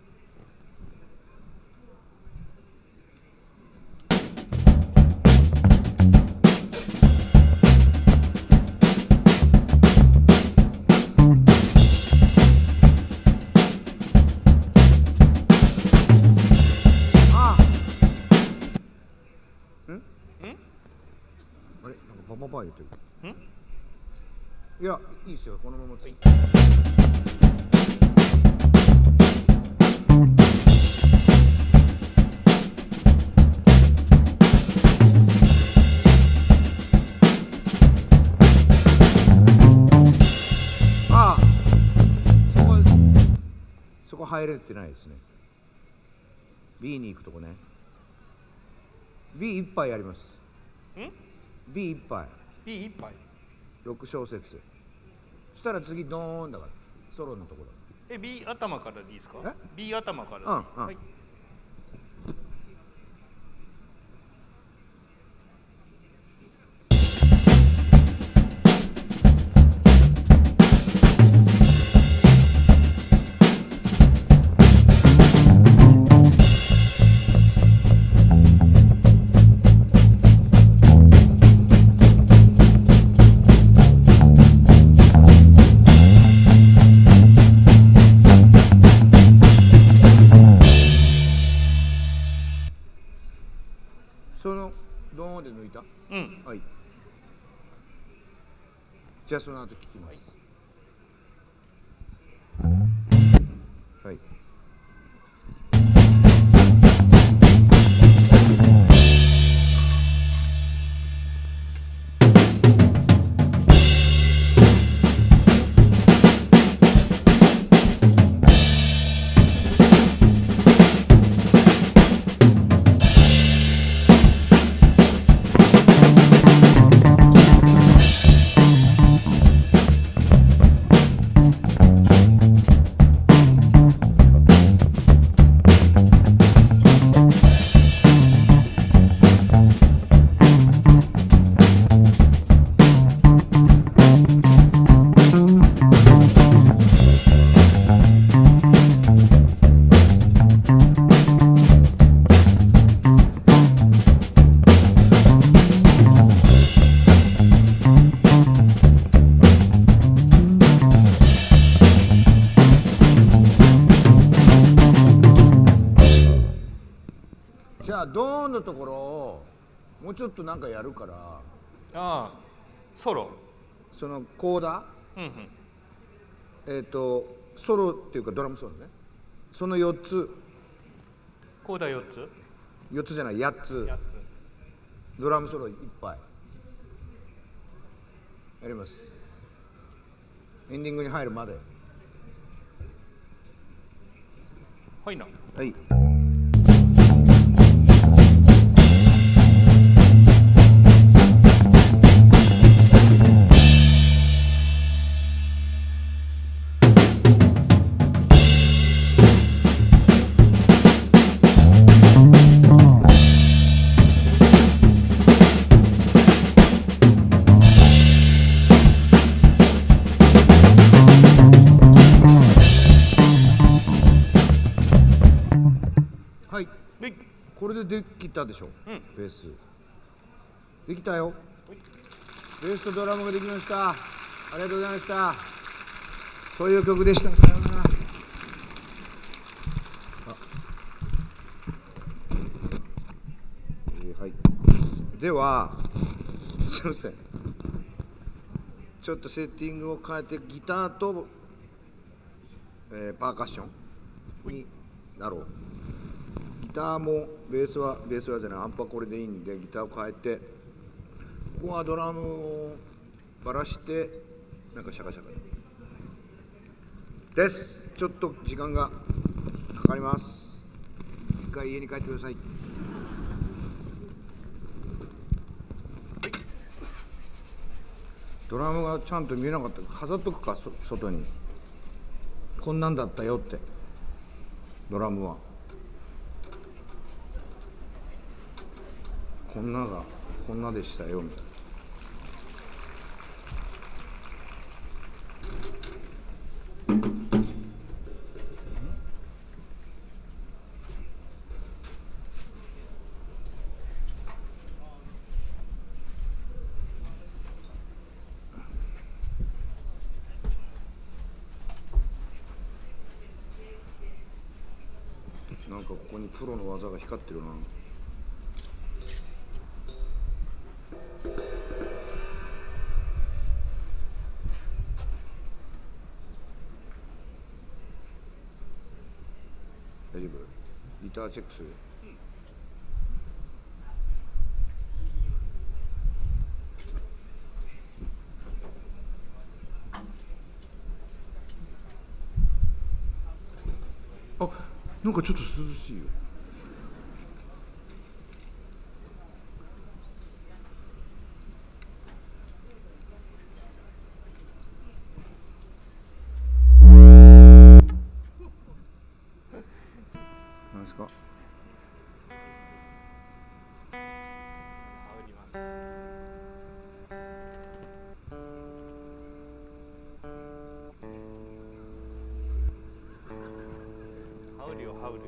ああ。ん？ん？あれ、なんかパパパ言ってる。 ん？ いや、いいですよ、このままつ。はい。ああ、そこそこ入れてないですね。B に行くとこね。B 一杯やります。 ん？ B 一杯。 B 一杯。 ろく小節。そしたら次ドーンだからソロのところ。 え、B 頭からでいいですか？ え B 頭からで。 うんうんはい。 そのドーンで抜いた。 うん。 はい。じゃあその後聞きます。はい。 ったところをもうちょっとなんかやるから、 ああソロ。 そのコーダうんうん。 ー、えっ、とソロっていうかドラムソロね、そのよっつ、 コーダよっつ。 よっつじゃないやっつ、 やっドラムソロいっぱいやります。エンディングに入るまで。 つ。はいな。 はい。はい、 で、 これでできたでしょ、 うん、 ベースできたよ。ベースとドラムができました。ありがとうございました。そういう曲でした。さようなら。えーはい、ではすいません、ちょっとセッティングを変えてギターと、えーパーカッションになろう。ギターもベースはベースはじゃない、アンプはこれでいいんでギターを変えて、ここはドラムをばらしてなんかシャカシャカです。ちょっと時間がかかります。一回家に帰ってください。ドラムがちゃんと見えなかったら飾っとくか、そ外に。こんなんだったよって、ドラムはこんながこんなでしたよみたいな。なんかここにプロの技が光ってるな。大丈夫？ギターチェックする？あ、なんかちょっと涼しいよ。なんですか？ ハウリよハウリ。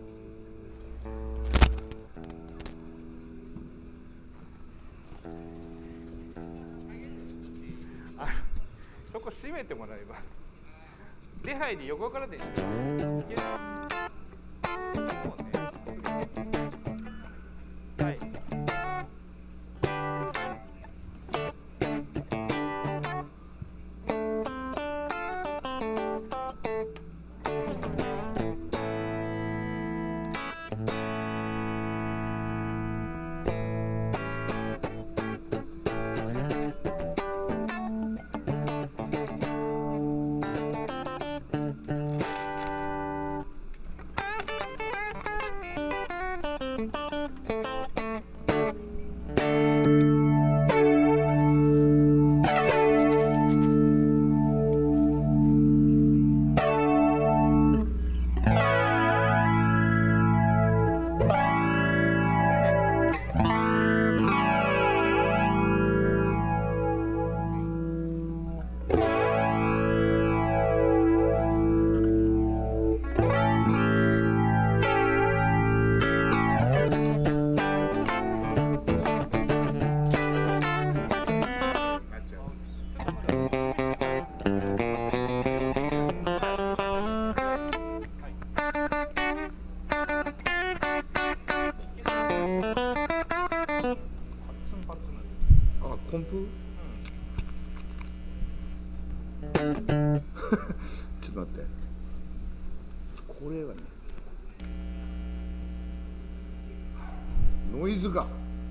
あ、そこ閉めてもらえば。出入り横からでして。いける。そうね。はい。 ンプ、ちょっと待って、これはねノイズが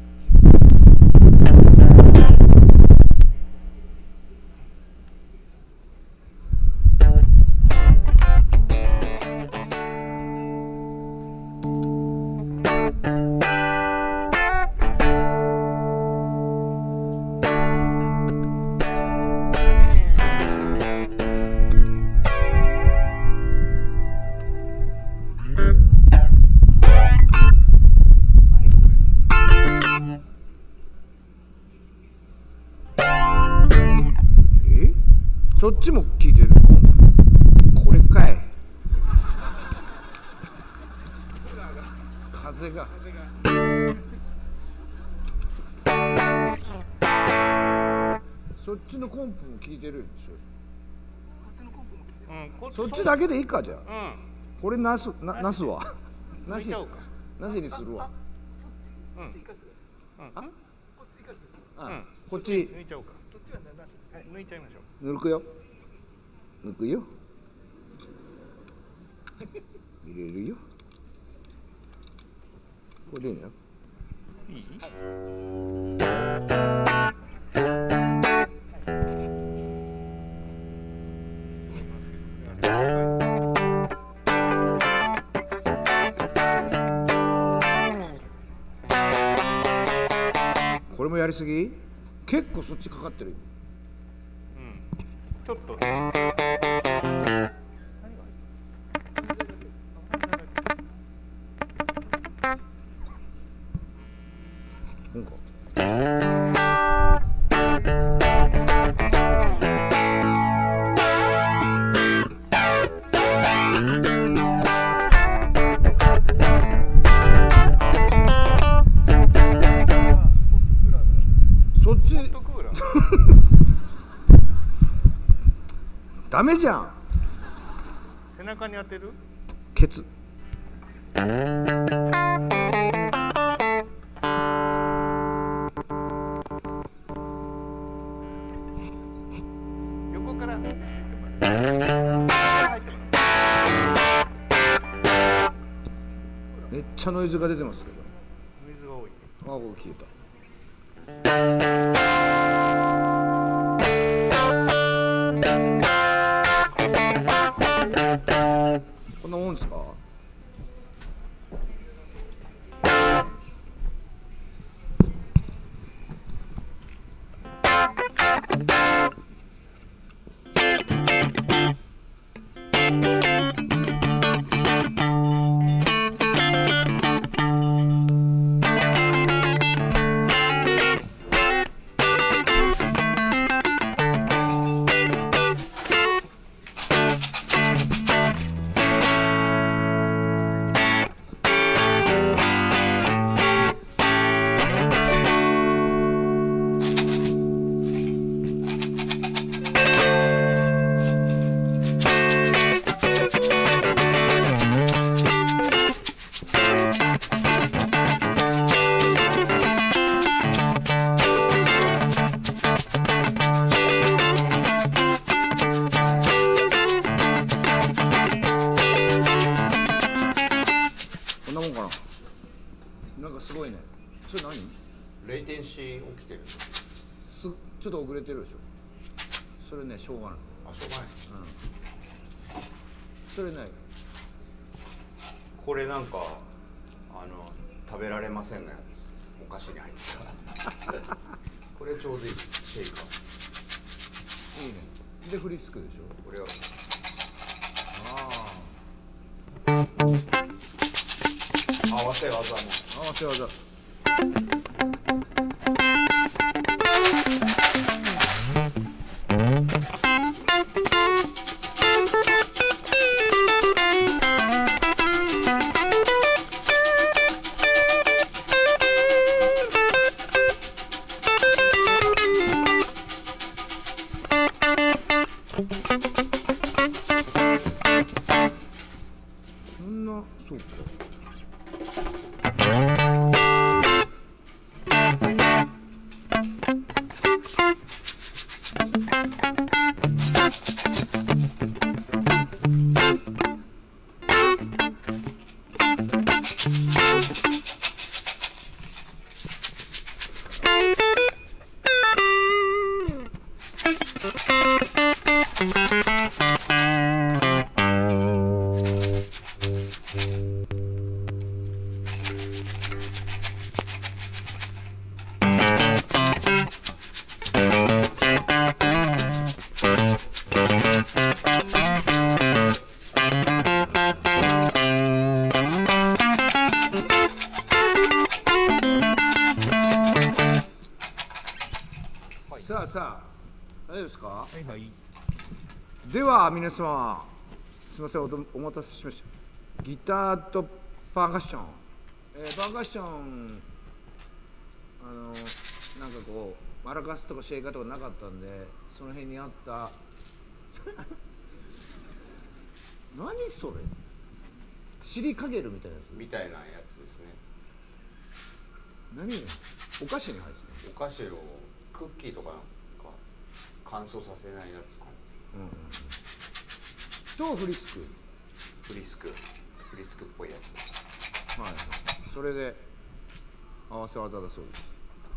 そっちも聞いてるコンプ、これかい。風がそっちのコンプも聞いてるでしょ。 うんこそっちだけでいいか。じゃあうんこれナスなナスはナス抜いちゃおうか。 ナスにするわ。 うんうんあうんこっち抜いちゃおうか。そっちはなし。抜いちゃいましょう。 抜くよ抜くよ入れるよ。これでいいのよ。 いい？ これもやりすぎ？結構そっちかかってる。 ちょっと。 なんかそっちダメじゃん。 背中に当てる？ ケツ。 横から入ってもらう。 めっちゃノイズが出てますけど。 ノイズが多い。 あ、ここ消えた。こんなもんですか？なんかすごいね。それ何？ レイテンシー起きてる。 すちょっと遅れてるでしょ。それね、しょうがない。 あ、しょうがない。 それね、 これなんかあの食べられませんのやつ、お菓子に入ってさこれちょうどいいシェイカー。 いいね。でフリスクでしょ。 これは合わせ技も合わせ技。そんなそうか。 さあさあ大丈夫ですか。 はいはい。 では皆様すみません お, お待たせしました。ギターとパーカッション、えー、パーカッションあのなんかこうマラカスとかシェイカーとかなかったんでその辺にあった何それ尻かげるみたいなやつみたいなやつですね。 何お菓子に入ってるお菓子をクッキーとかなんか乾燥させないやつかな、うん、とフリスクフリスクフリスクっぽいやつ。 はいそれで合わせ技だそうです。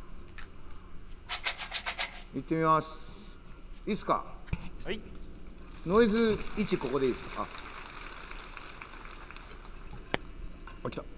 行ってみます。いいっすか。 はい。 ノイズ位置ここでいいですか。ああ来た。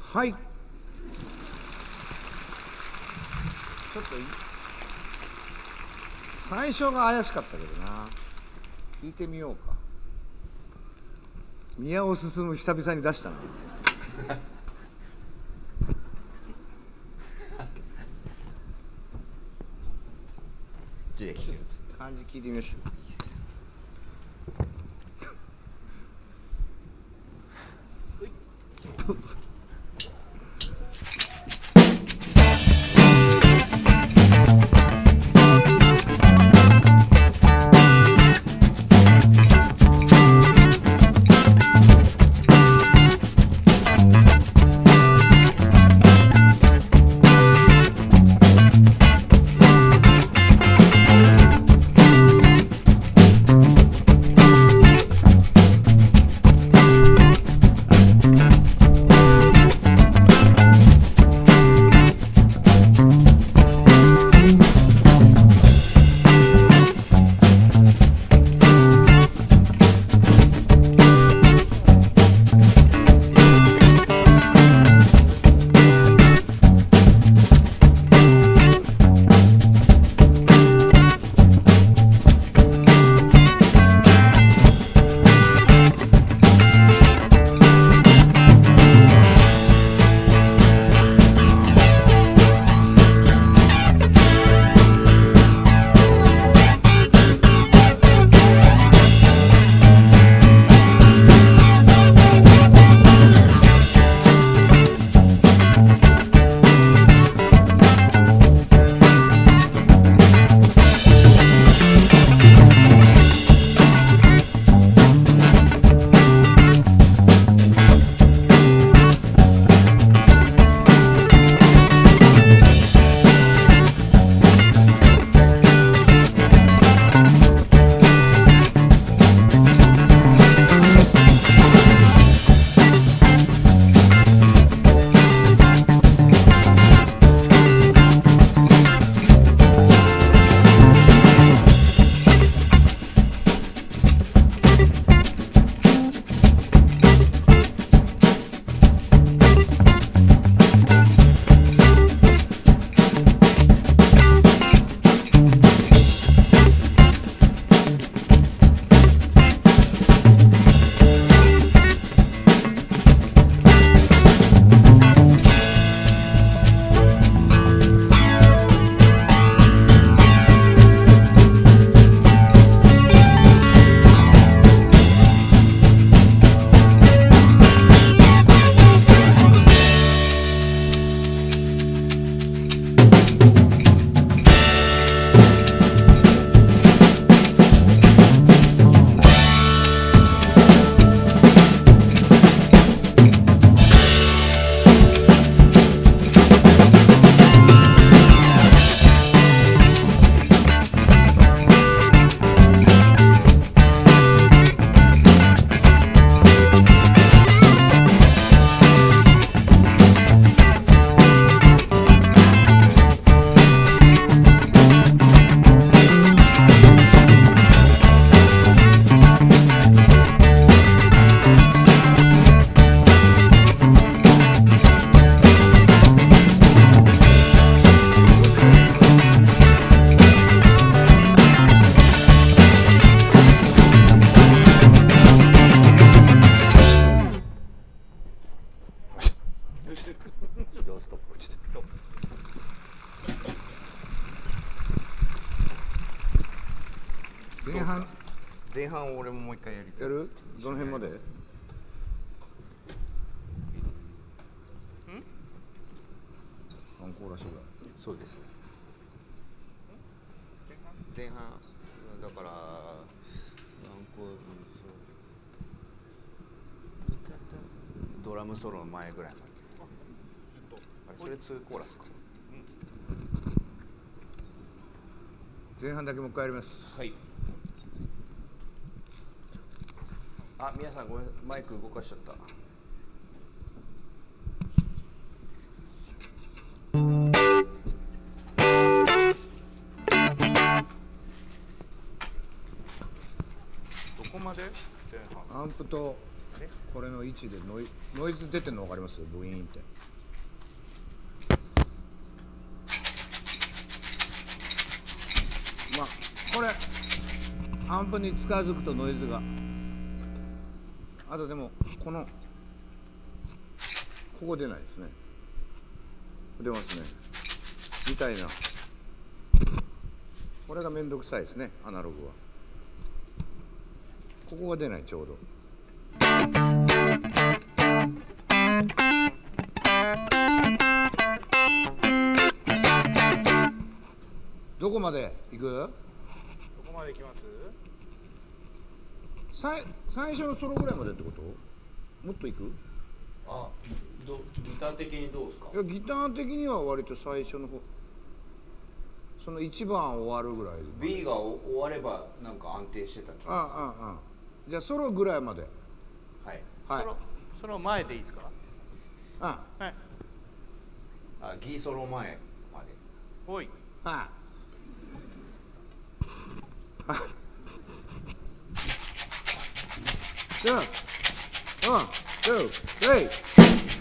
はい。ちょっとい最初が怪しかったけどな。聞いてみようか。宮尾進久々に出したな。漢字聞いてみましょう。いいっす。どうぞ。前半前半俺ももう一回やりたい。 やる？どの辺まで？アンコーラシュガー。 そうですね。前半だからアンコールドラムソロの前ぐらいまで。あれそれツーコーラスか。 前半だけもう一回やります。 はい。あ、皆さんごめん、マイク動かしちゃった。 どこまで？前半。 アンプとですね。 これの位置でノイノイズ出てるの分かります？ブイーンって。まあこれアンプに近づくとノイズが、あとでもこのここ出ないですね。出ますねみたいな。これがめんどくさいですね、アナログは。ここが出ない、ちょうど。どこまで行く？ どこまで行きます？ 最最初のソロぐらいまでってこと？もっと行く？ あ、どギター的にどうですか？ いやギター的には割と最初の方、そのいちばん終わるぐらいで B が終わればなんか安定してた気がする。 ああああ、じゃあソロぐらいまで。 はいはい。 そのその前でいいですか？ あはい。 あ、ギソロ前まで。 おい。 ああじゃあワン、ツー、スリー。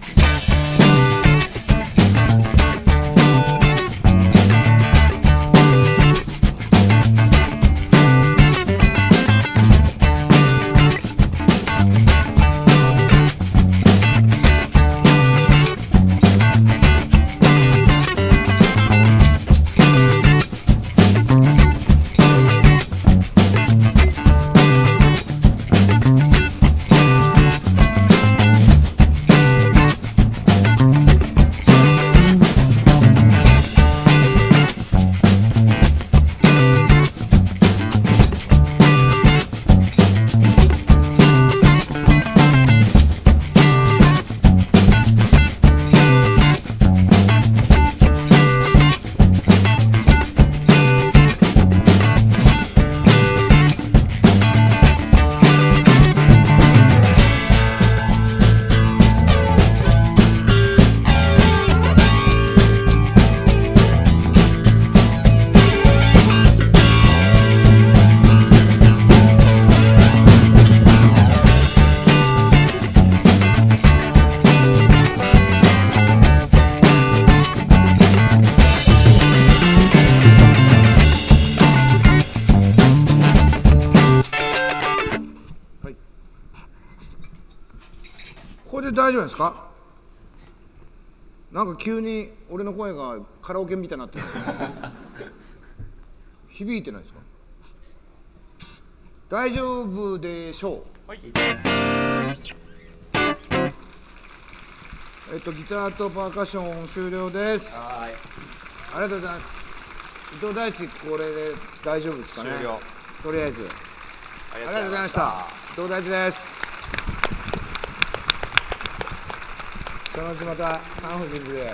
これで大丈夫ですか？なんか急に俺の声がカラオケみたいになってる響いてないですか？大丈夫でしょう。 はい。 えっとギターとパーカッション終了です。 はい。 ありがとうございます。伊藤大地、これで大丈夫ですかね？ 終了。 とりあえずありありがとうございました。伊藤大地です。そのうちまたサンフリングで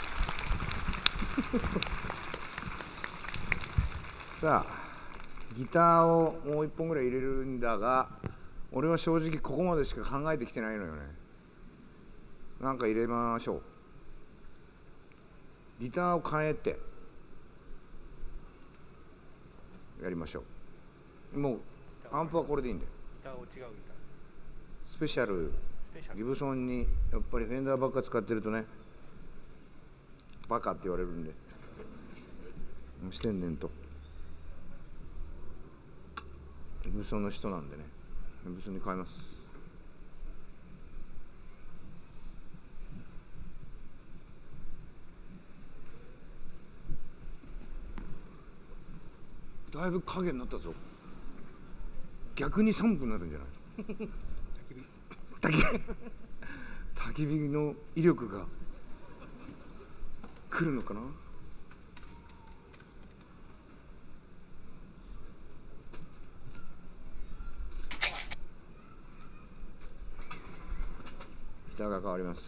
さあギターをもう一本ぐらい入れるんだが、俺は正直ここまでしか考えてきてないのよね。なんか入れましょう。ギターを変えてやりましょう。もうアンプはこれでいいんだよ。 ギターを違うギター。 スペシャルスペシャル。 ギブソンにやっぱりフェンダーばっか使ってるとね、バカって言われるんで、してんねんと。ギブソンの人なんでね、ギブソンに変えます。だいぶ影になったぞ。逆に寒くなるんじゃない焚き火焚き火の威力が来るのかな。ギターが変わります。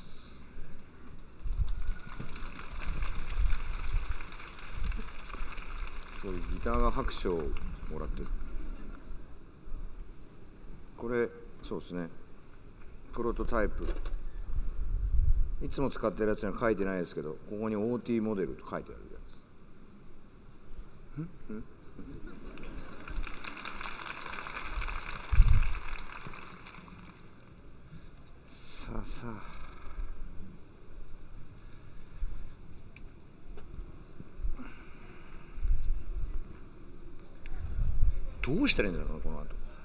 そういうギターが拍手をもらってる。これそうですね、プロトタイプ、いつも使ってるやつには書いてないですけど、ここに オーティー モデルと書いてあるやつ。んんあさあどうしたらいいんだろうなこの後。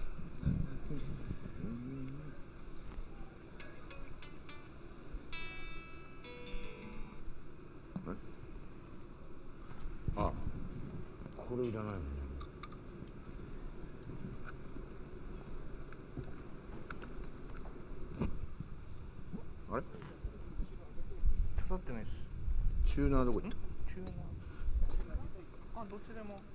あ、これいらないもんね。あれ？ 刺さってないです。 チューナーどこ行った？ チューナー。あ、どっちでも。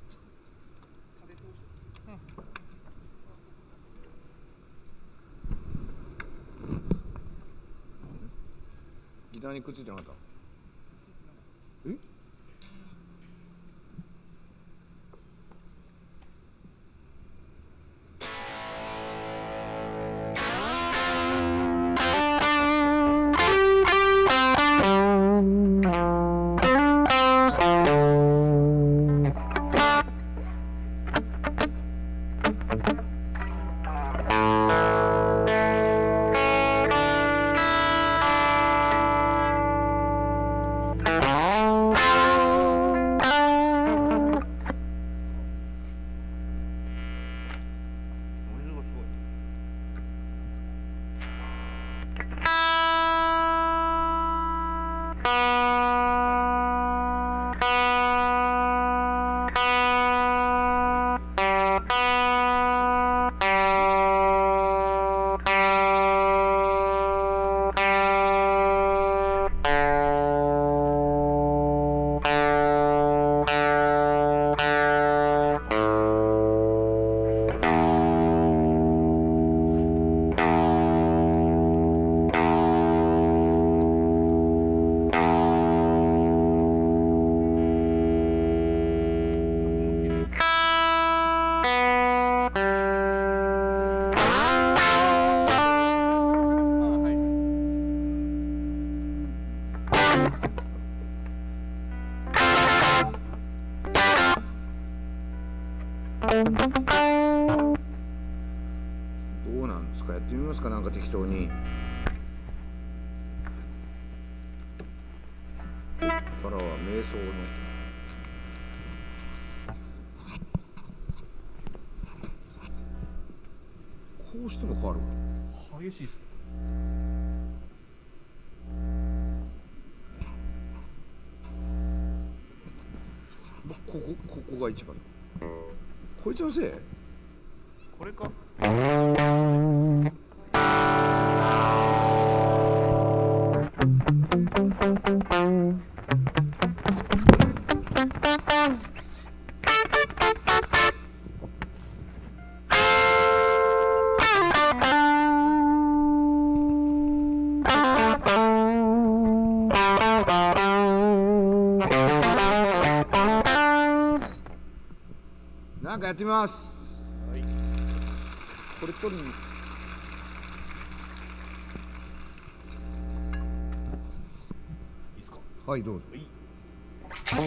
ギターにくっついてなかった？え？どうなんですか、やってみますか、なんか適当に。こっからは瞑想のこうしても変わるわ。 激しいっす。 ここここが一番。こいつのせい？ これか。 なんかやってみます。 はい。 これ取りに。 いいですか。 はい、どうぞ。 はい。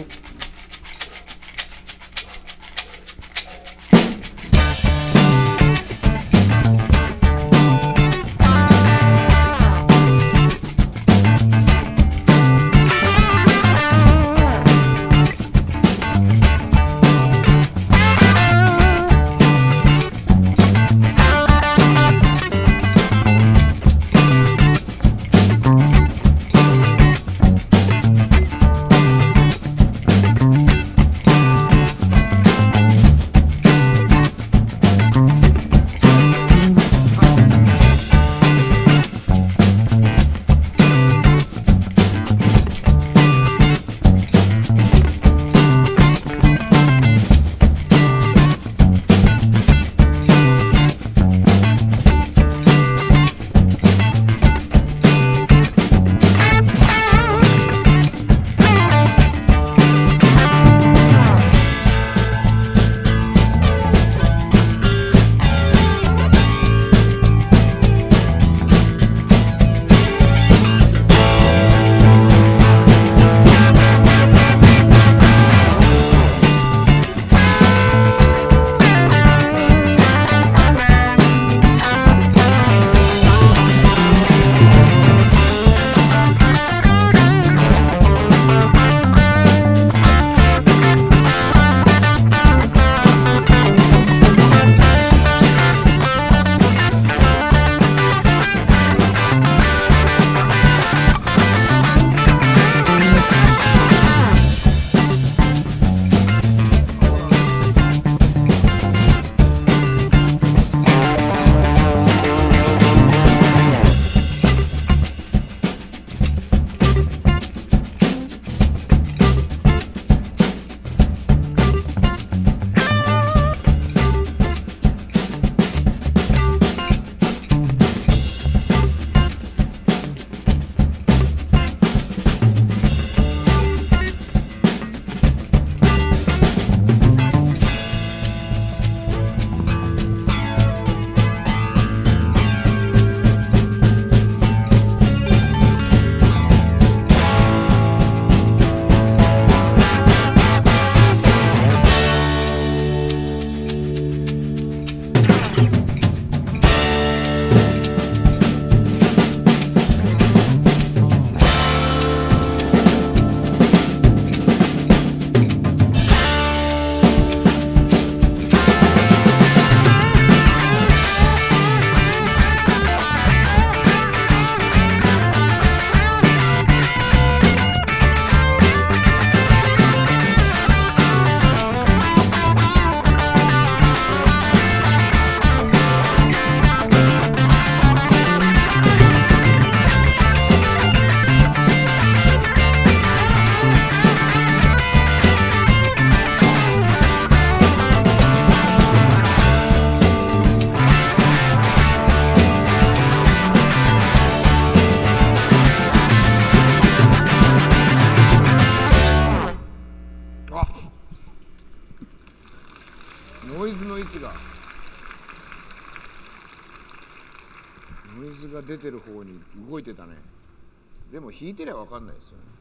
ノイズが出てる方に動いてたね。でも弾いてりゃ分かんないですよね。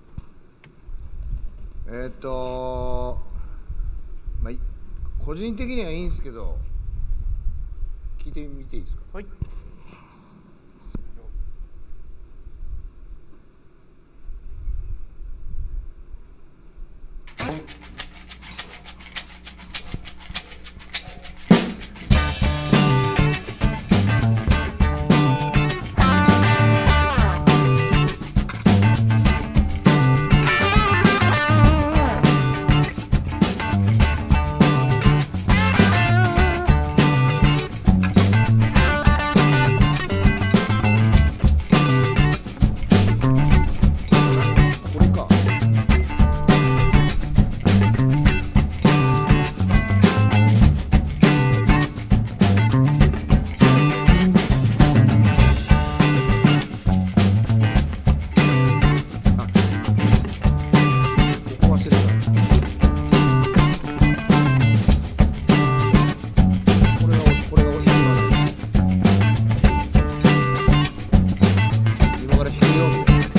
えー、っとまあ個人的にはいいんですけど、聞いてみていいですか。 はい。 これか。ここ忘れた。これがこれが今今から弾くよみたいな。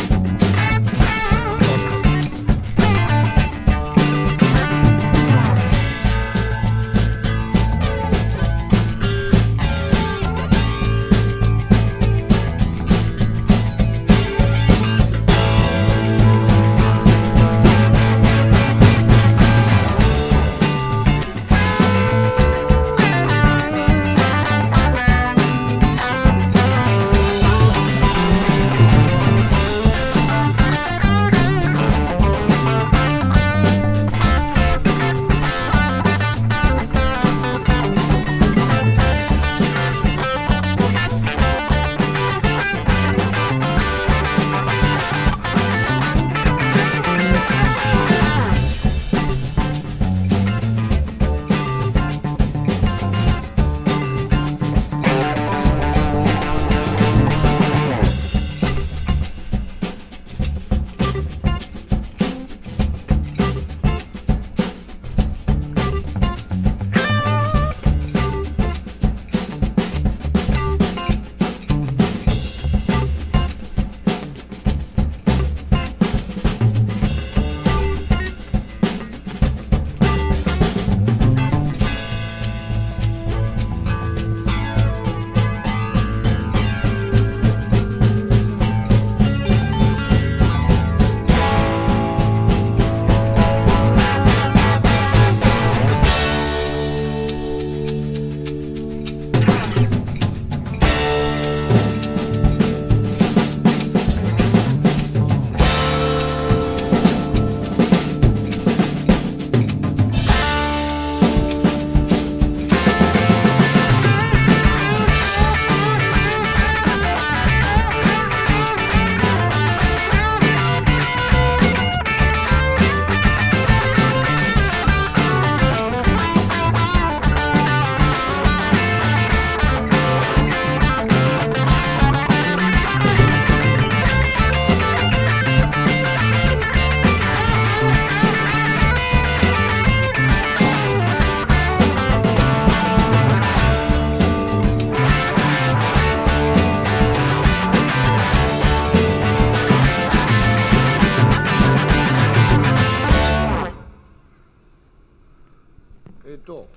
えっと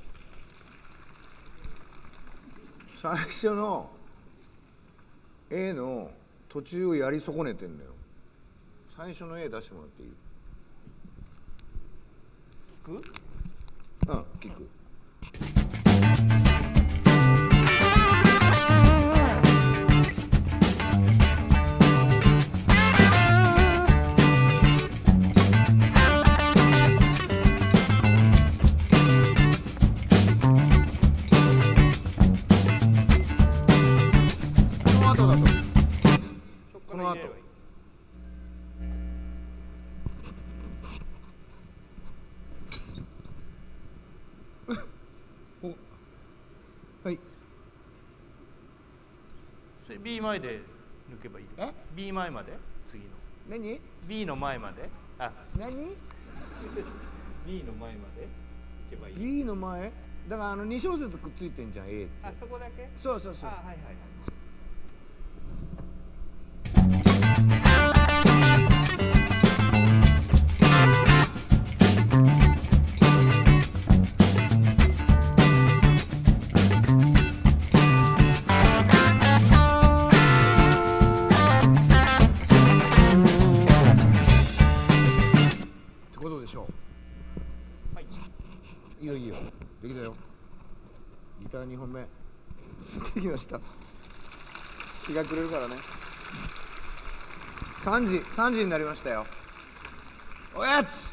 最初の A の途中をやり損ねてんだよ。最初の A 出してもらっていい？ 聞く？ うん、聞く。この後おはいそれ B 前で抜けばいい。 え B 前まで次の何 B の前まであ何 B の前まで行けばいい。 B の前だからあのに小節くっついてんじゃん A って。 あそこだけ。 そうそうそう。 あはいはいはい。 ことでしょう。はい。いいよいいよ。できたよ。ギターにほんめ。できました。日が暮れるからね。さんじ、さんじになりましたよ。おやつ。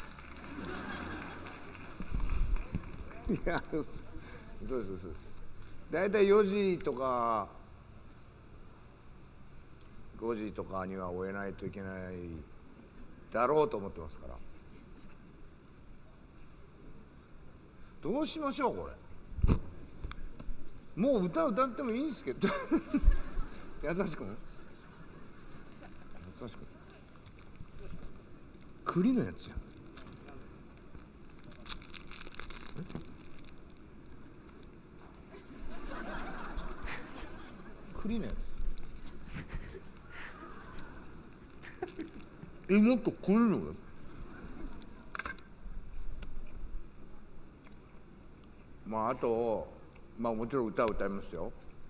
いや、そうですそうです。だいたいよじとかごじとかには終えないといけないだろうと思ってますから。どうしましょうこれ。もう歌歌ってもいいんですけど。優しくも優しく栗のやつやん。栗のやつ。え、もっと栗のやつ。まああとまあもちろん歌を歌いますよ。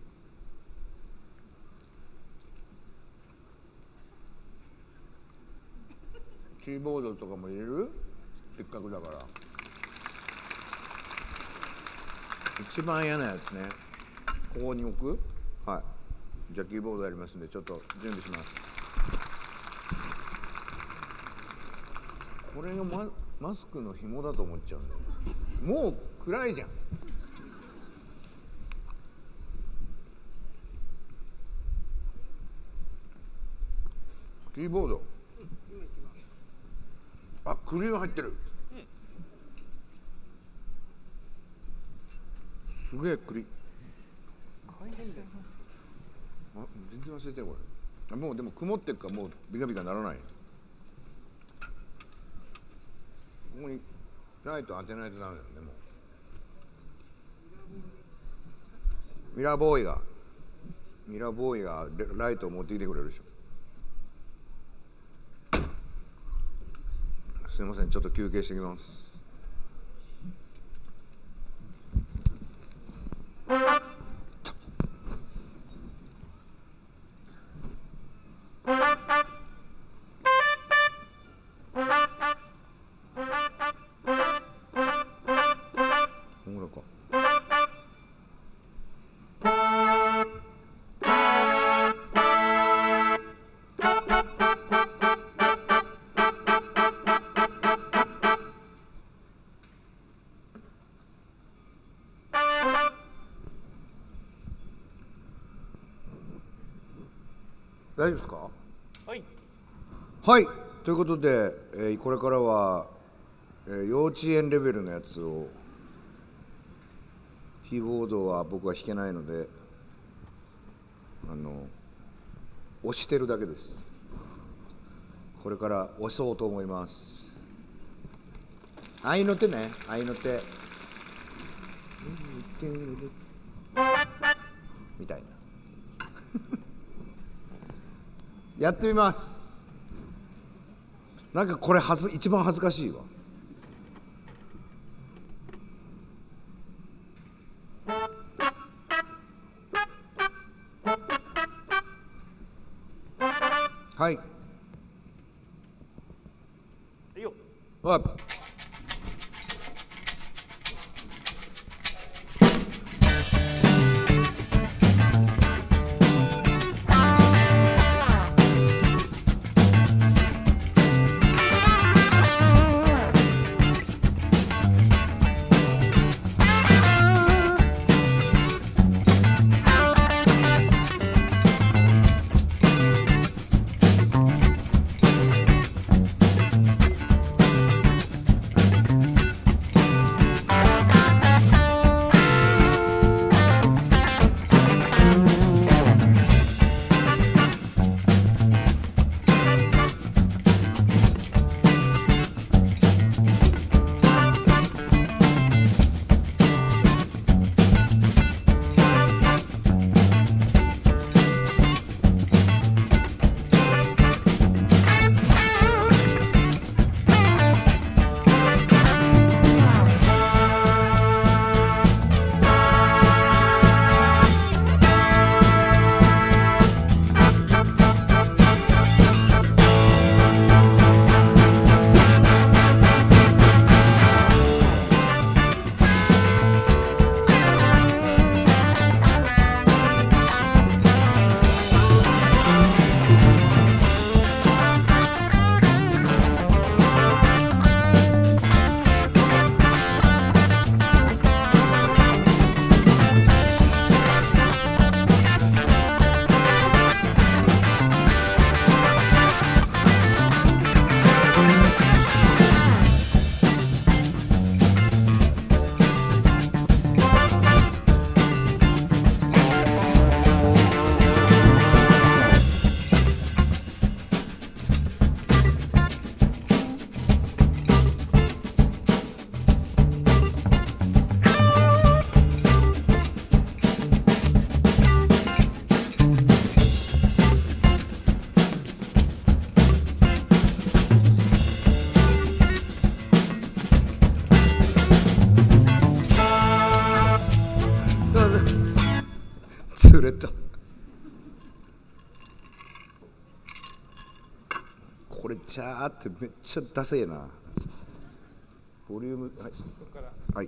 キーボードとかも入れる？せっかくだから。一番嫌なやつね。ここに置く？はい。じゃあキーボードやりますんでちょっと準備します。これが マ, マスクの紐だと思っちゃうんだよ。もう暗いじゃん。キーボード。あ、栗が入ってる。すげえ栗。あ、全然忘れてるこれ。もうでも曇ってるからもうビカビカならない。ここにライト当てないとダメだよね。もうミラーボーイがミラーボーイがライトを持ってきてくれるでしょ。すいません、ちょっと休憩してきます。こんぐらいか。大丈夫ですか？ はい。 はい。ということで、えー、これからは、えー、幼稚園レベルのやつをキーボードは僕は弾けないので、あの押してるだけです。これから押そうと思います。合いの手ね、合いの手みたいな。やってみます。なんかこれはず一番恥ずかしいわ。はい。 いいよ。 はい。 これジャーってめっちゃダセえな。ボリュームはいここからはい。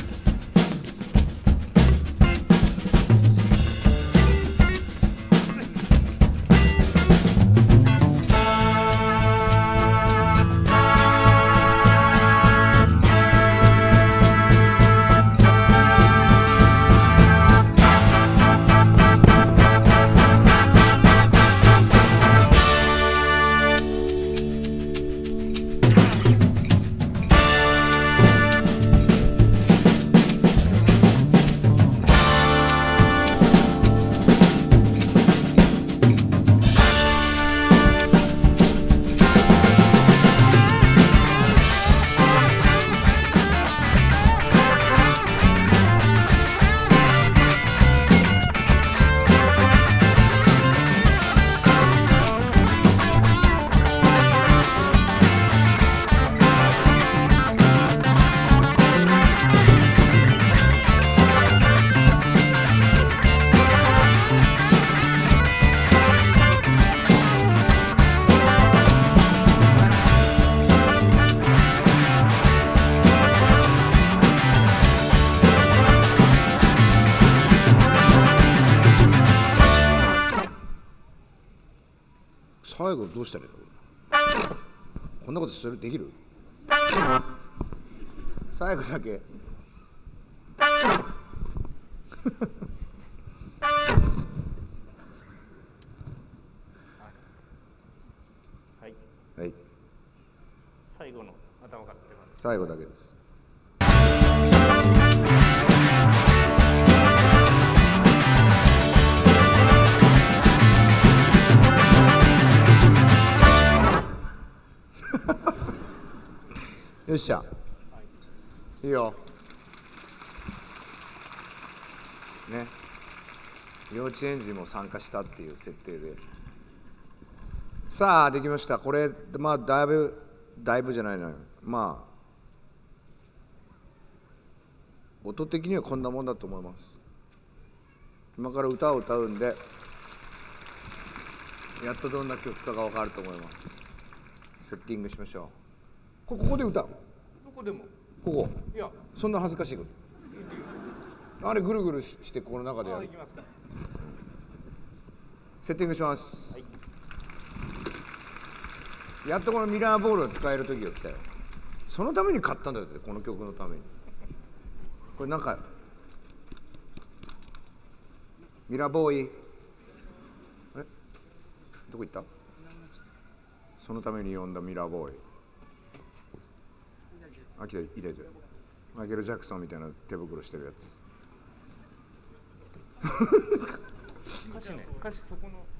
最後どうしたらいいの？こんなことするできる？最後だけはいはい最後の頭から出ます。 最後だけです。よっしゃ、いいよね。幼稚園児も参加したっていう設定でさあできました。これまあだいぶだいぶじゃないな、まあ音的にはこんなもんだと思います。今から歌を歌うんでやっとどんな曲かが分かると思います。セッティングしましょう。こここで歌う。 どこでも。 ここ。 いや、 そんな恥ずかしいこと。あれぐるぐるしてこの中でやあ、 る行。きますか。 セッティングします。 はいやっとこのミラーボールを使える時が来たよ。そのために買ったんだよって、この曲のために。これなんかミラーボーイ。あれどこ行った？そのために呼んだミラーボーイ。あ、来た、いたいた。マイケル・ジャクソンみたいな手袋してるやつ。 歌詞ね、歌詞そこの。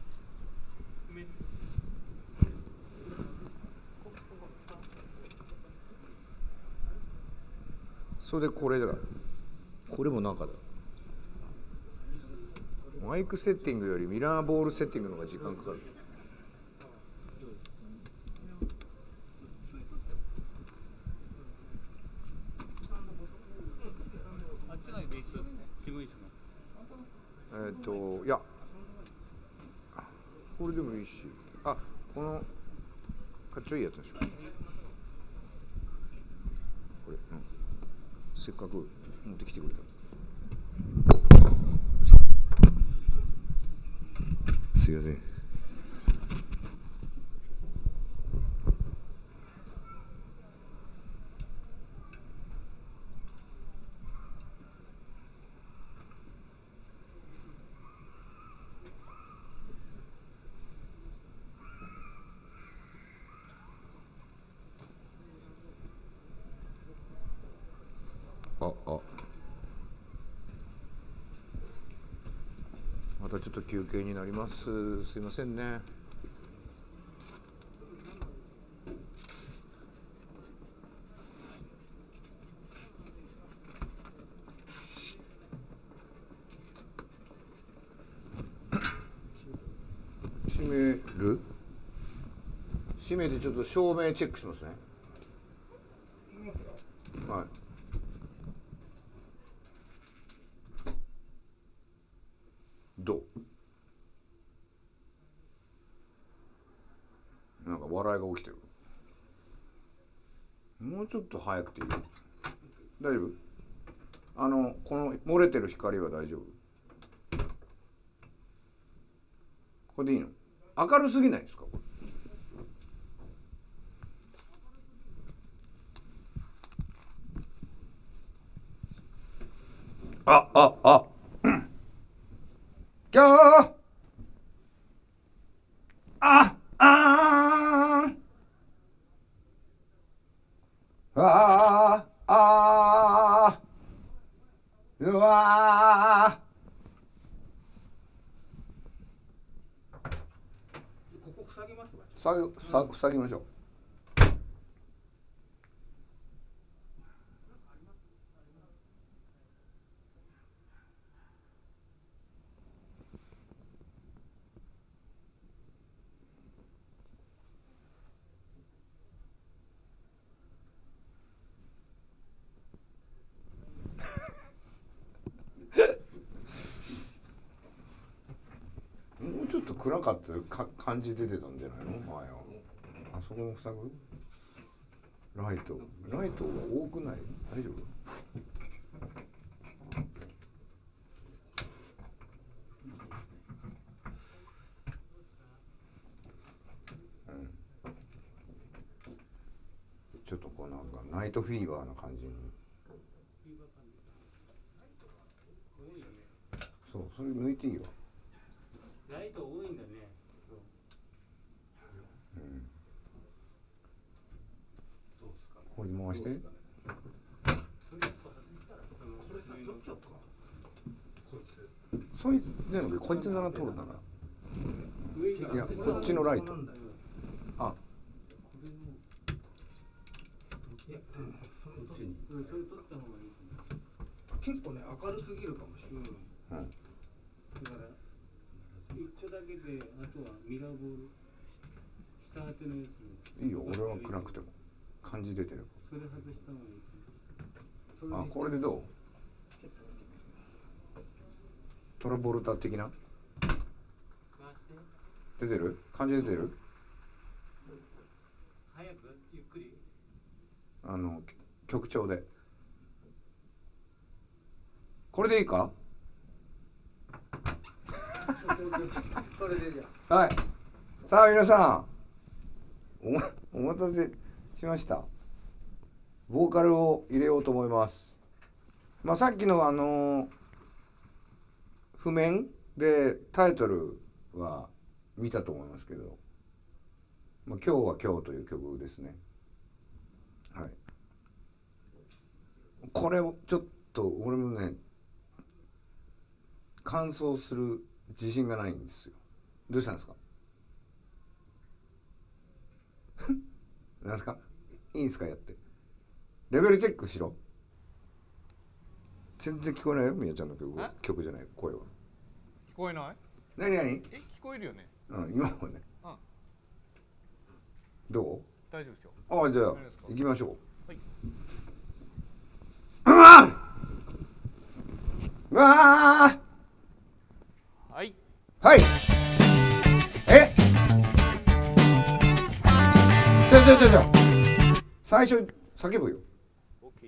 それでこれだから。これもなんかだ。マイクセッティングよりミラーボールセッティングの方が時間かかる。えっといやこれでもいいし、あ、このかっちょいいやつでしょこれ、うん、せっかく持ってきてくれた。すいません。ああまたちょっと休憩になります。すいませんね。閉める？閉めてちょっと照明チェックしますね。はい。どう？なんか笑雷が起きてる。もうちょっと早くていい？大丈夫？あのこの漏れてる光は大丈夫？これでいいの？明るすぎないですかこれ？あああキャーああああうわここ塞ぎますわ。 塞ぎさ塞ぎましょう。もうちょっと暗かったか感じ出てたんじゃないの前は。あそこも塞ぐ？ライトライトが多くない？大丈夫？うん、ちょっとこうなんかナイトフィーバーな感じに。そうそれ抜いていいよ。 ライト多いんだね。 うん、これで回して。そいつじゃなくてこいつなら通るんだから。いやこっちのライト。あ。 結構ね明るすぎるかもしれない。うん。だから一緒だけであとはミラーボール下当てのやつ。 いいよ俺は暗くても感じ出てる。 それ外した方がいい。 あこれでどう？トラボルタ的な？出てる？感じ出てる？ 早くゆっくり。 あの曲調で。これでいいか？ これでじゃはい。さあ皆さんお、お待たせしました。ボーカルを入れようと思います。まあさっきのあの譜面でタイトルは見たと思いますけど、まあ、今日は今日という曲ですね。はい。これをちょっと俺もね完走する自信がないんですよ。どうしたんですか？なんですか？いいんですかやって。レベルチェックしろ。全然聞こえないよみやちゃんの曲曲じゃない声は。 聞こえない？ 何何？ え聞こえるよね。 うん今もね。 うん。 どう？ 大丈夫ですよ。 ああじゃあ大丈夫ですか行きましょう。 はい。 うわーうわーはい。 はい。え？ちょちょちょちょ。最初叫ぶよ。 オッケー。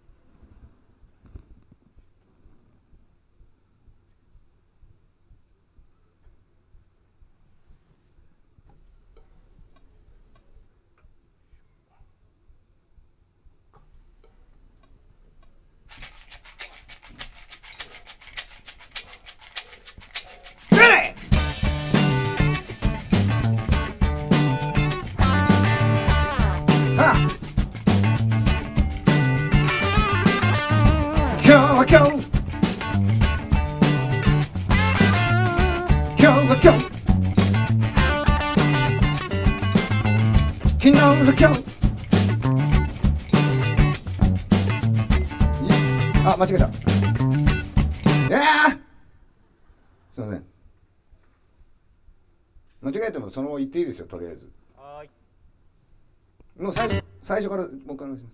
今日は今日今日は今日昨日の今日あ間違えた。いやーすいません間違えてもそのまま言っていいですよとりあえず。 はーい。 もう最初最初からもう一回お願いします。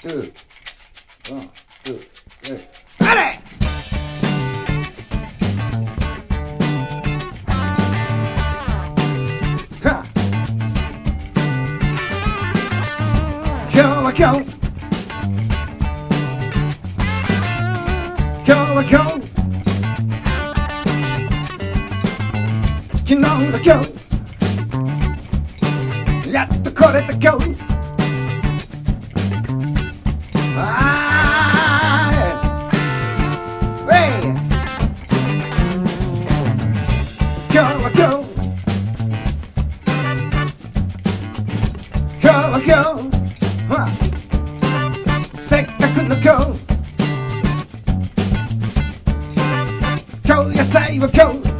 two, one, two, three. あれは今日は今日今日は今日昨日の今日やっとこれた今日あーウェイ今日は今日今日は今日はせっかくの今日今日野菜は今日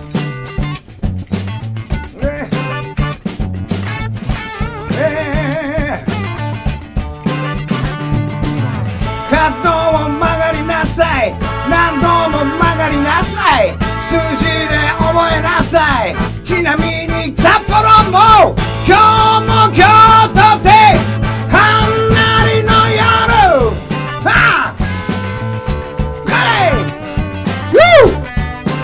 何度も曲がりなさい数字で覚えなさいちなみに札幌も今日も京都ではんなりの夜はぁレディーウー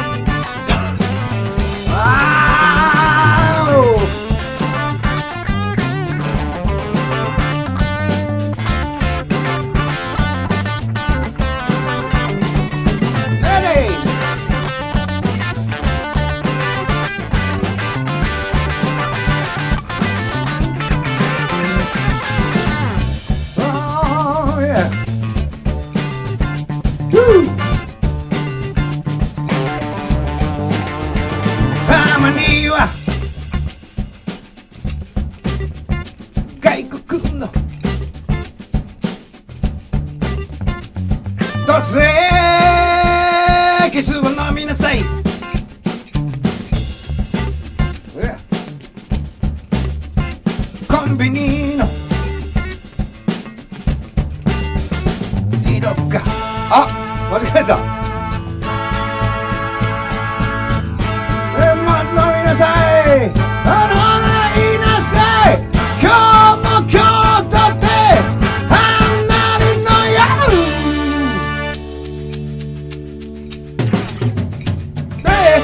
たまには外国のどうせキスを飲みなさいコンビニの色があ間違えた飲みなさいあのないいなさい今日も京都ではんなりの夜え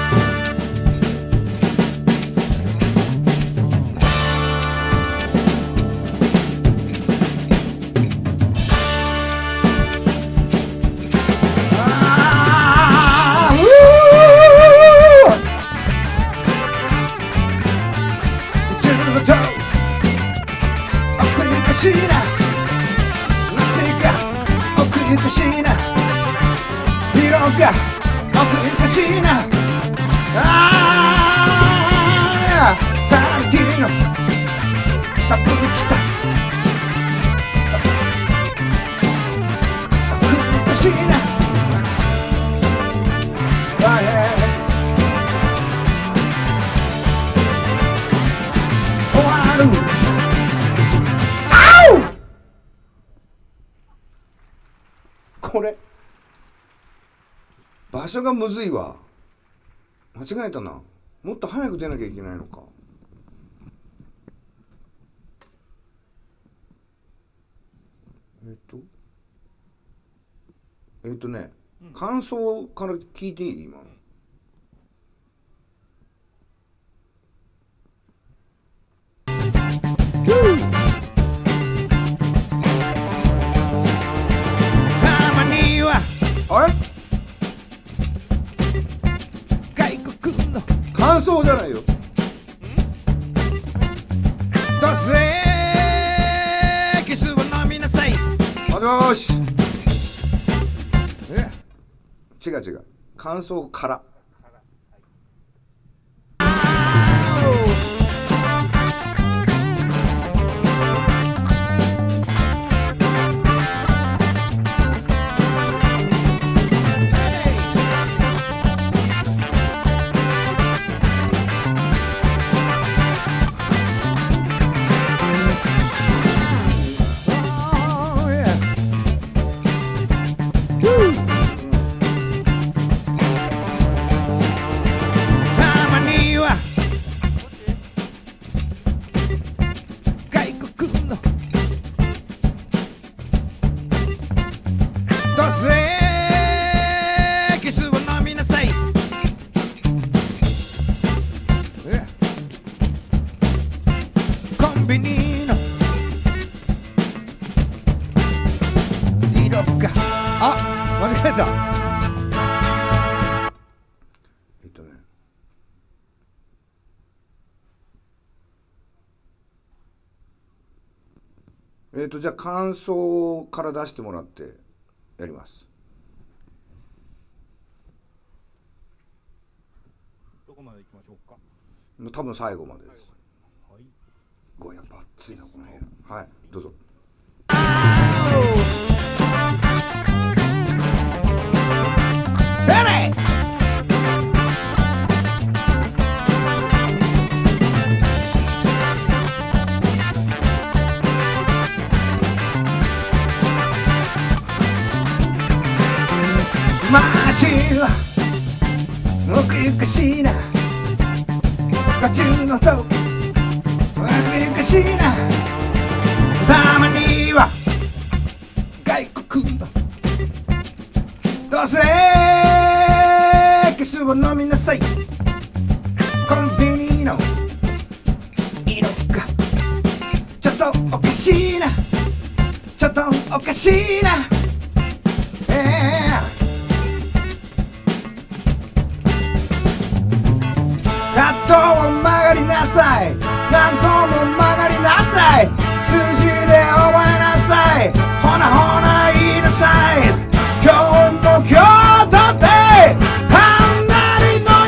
あーうしいな街が奥ゆかしいな色が奥ゆかしいなあータランティーノダブル来た奥ゆかしいなあー終わるこれ場所がむずいわ間違えたなもっと早く出なきゃいけないのかえっとえっとね、うん、感想から聞いていい今のあれ外国の感想じゃないよどうせキスを飲みなさいもしもしえ違う違う感想からンビニの色があ間違えたえっとねえっとじゃあ感想から出してもらってやります。 どこまで行きましょうか。 多分最後までです。 はい。 ごめんやっぱ暑いなこの部屋。はいどうぞ。街は奥ゆかしいな途中のと奥ゆかしいなたまには外国のどうせキスを飲みなさいコンビニの色がちょっとおかしいなちょっとおかしいななんとも曲がりなさいなんとも曲がりなさい数字で覚えなさいほなほな言いなさい今日も今日だってはんなりの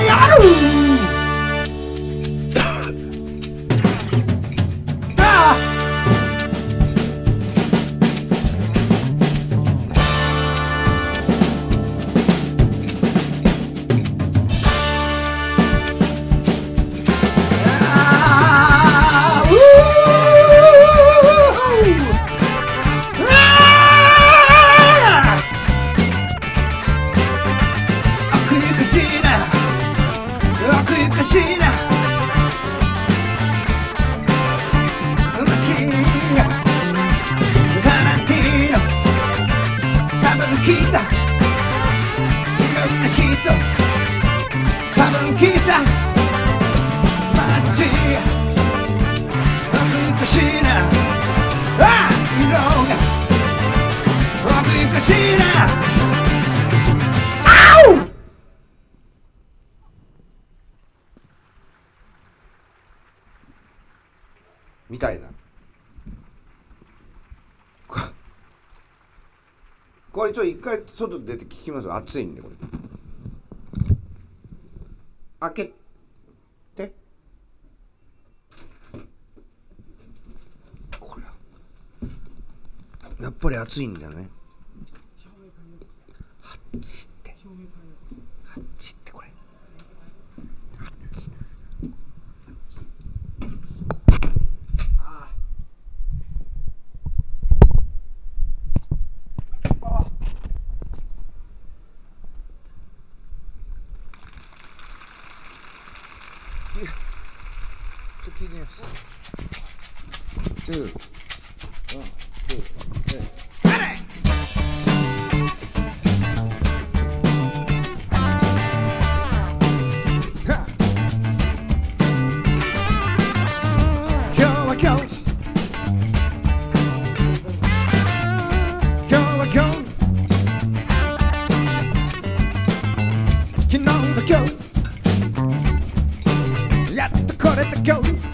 夜ああみたいなこれちょっと一回外出て聞きます暑いんでこれ開けてこれやっぱり暑いんだよね暑って暑ってこれ暑ってちょっと聞いてみます。two, one, two, three. 今日は今日今日は今日昨日の今日やっとこれだ今日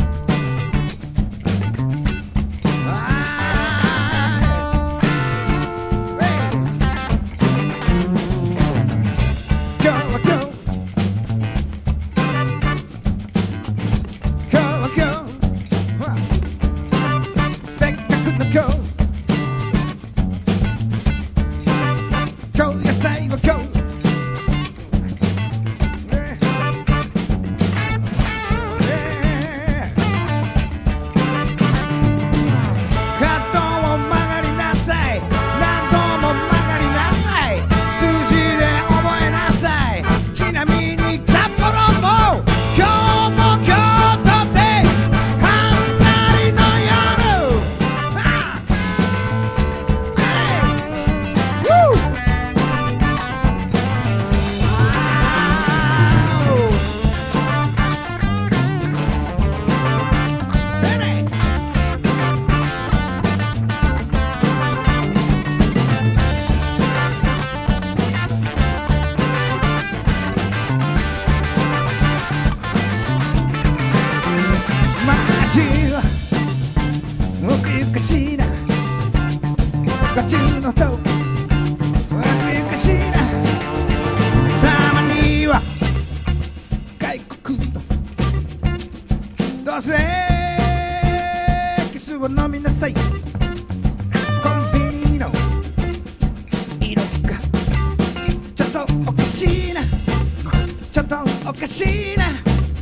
を飲みなさい。コンビニの色がちょっとおかしいな、ちょっとおかしいな。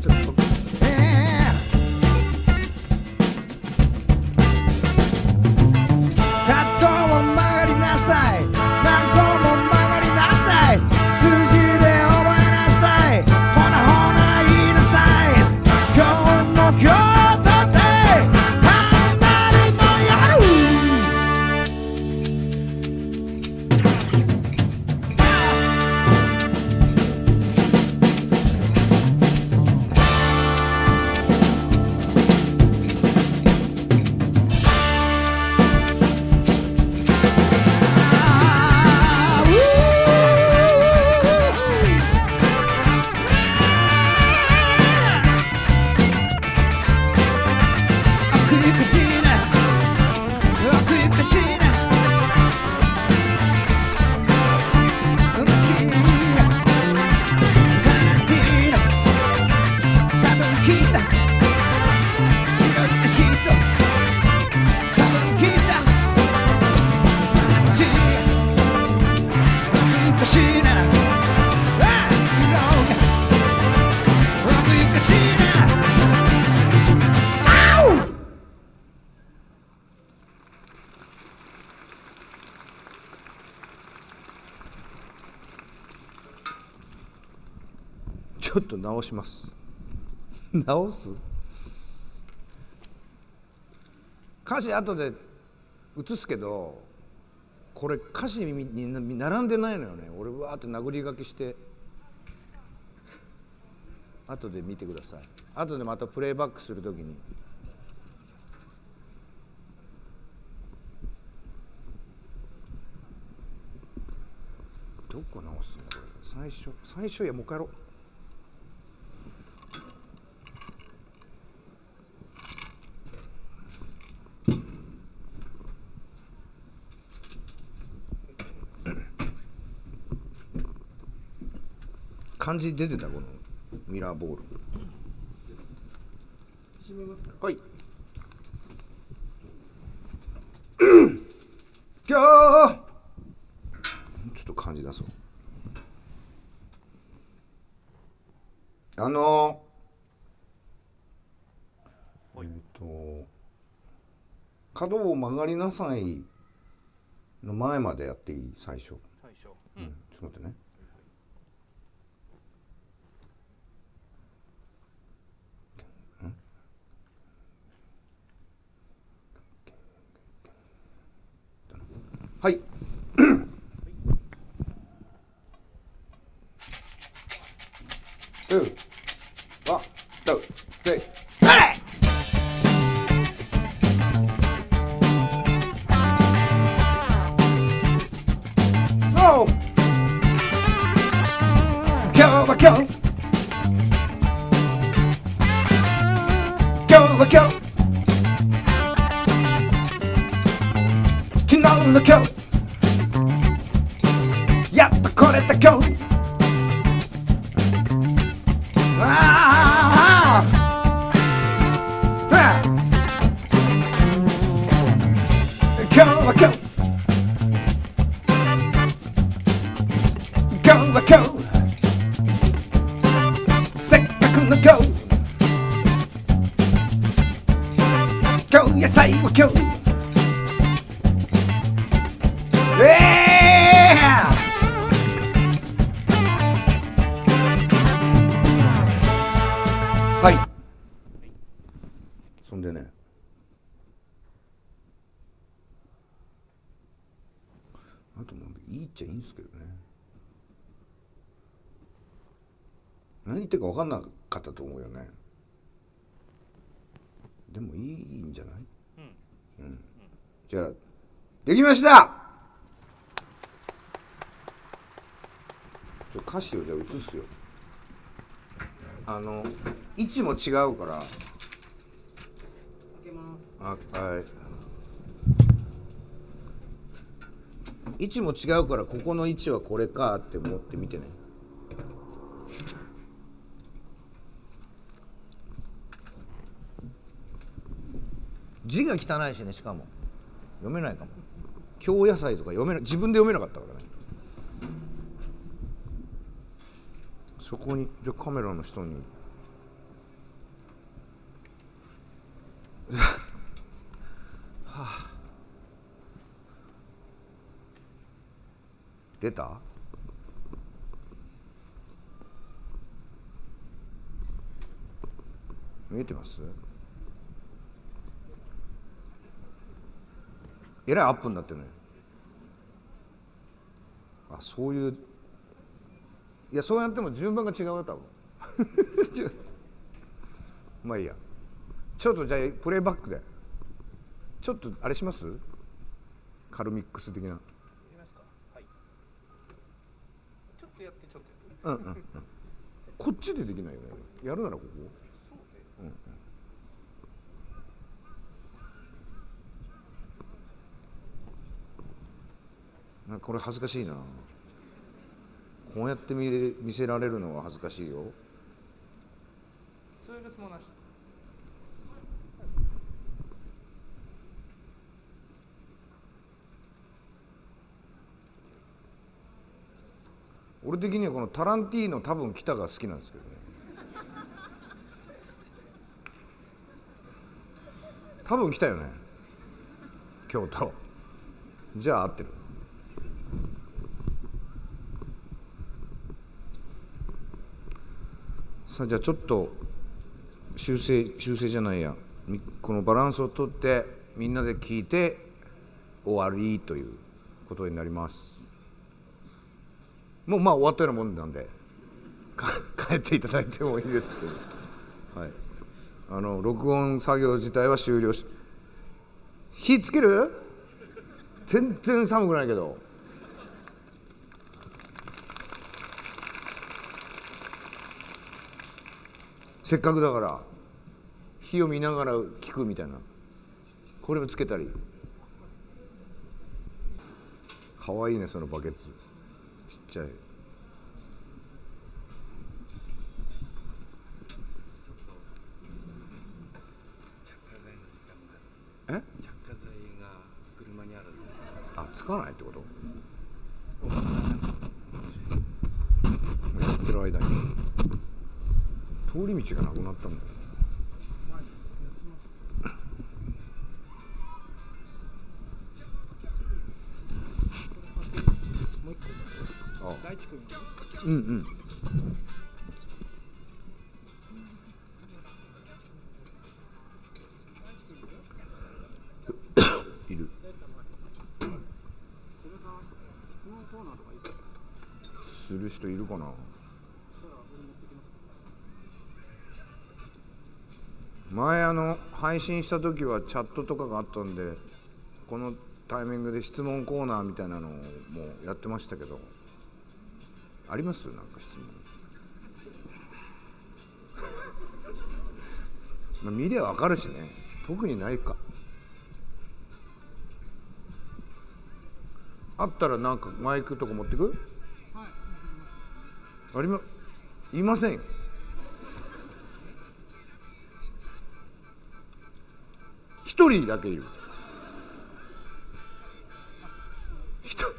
ちょっと直します。直す歌詞後で映すけど、これ歌詞に並んでないのよね。俺わーって殴り書きして後で見てください。後でまたプレイバックするときにどこ直すんだこれ。最初最初やもう一回やろう。漢字出てたこのミラーボール。はい。今日ちょっと漢字出そう。あのえっと角を曲がりなさいの前までやっていい？最初。 最初。 うん。ちょっと待ってね。はい。うん。ワン、ツー、スリー。おう。今日は今日。今日は今日。昨日の今日。やっと来れた今日。ああ今日は今日。今日は今日。せっかくの今日。今日野菜は今日。はい。そんでね、あともいいっちゃいいんですけどね。何言ってるか分かんなかったと思うよね。でもいいんじゃない？うん。うん。じゃあできました。ちょ歌詞をじゃあ映すよ。あの位置も違うから。あ、はい。位置も違うからここの位置はこれかって思ってみてね。 字が汚いしね、しかも読めないかも。京野菜とか読めない、自分で読めなかったからね。そこにじゃあカメラの人にはあ、出た？見えてます？えらいアップになってるね。あ、そういう、いや、そうやっても順番が違うよ多分まあいいや。ちょっとじゃあプレイバックでちょっとあれします？カルミックス的な。 やりますか。はい。ちょっとやってちょっとやって。 うんうんうん。こっちでできないよね。やるならここ。うんうん。なんかこれ恥ずかしいな。こうやって見れ見せられるのは恥ずかしいよ。 ツールスもなし。 俺的にはこのタランティーノ多分北が好きなんですけどね。多分来たよね、京都。じゃあ合ってる。さあじゃあちょっと修正修正じゃないや、このバランスをとってみんなで聞いて終わりということになります。もうまあ終わったようなもんなんで帰っていただいてもいいですけど、はい、あの録音作業自体は終了し、火つける？全然寒くないけど。せっかくだから火を見ながら聞くみたいな、これをつけたり。かわいいね、そのバケツちっちゃい。え？着火剤が車にあるんです。あ、つかないってこと？やってる間に通り道がなくなったんだよ。あ、うんうん。いる。する人いるかな。前あの配信した時はチャットとかがあったんで、このタイミングで質問コーナーみたいなのをもうやってましたけど、あります？なんか質問まあ見りゃわかるしね。特にないか。あったらなんかマイクとか持ってく？はい、ありまいませんよ。一人だけいる。一人。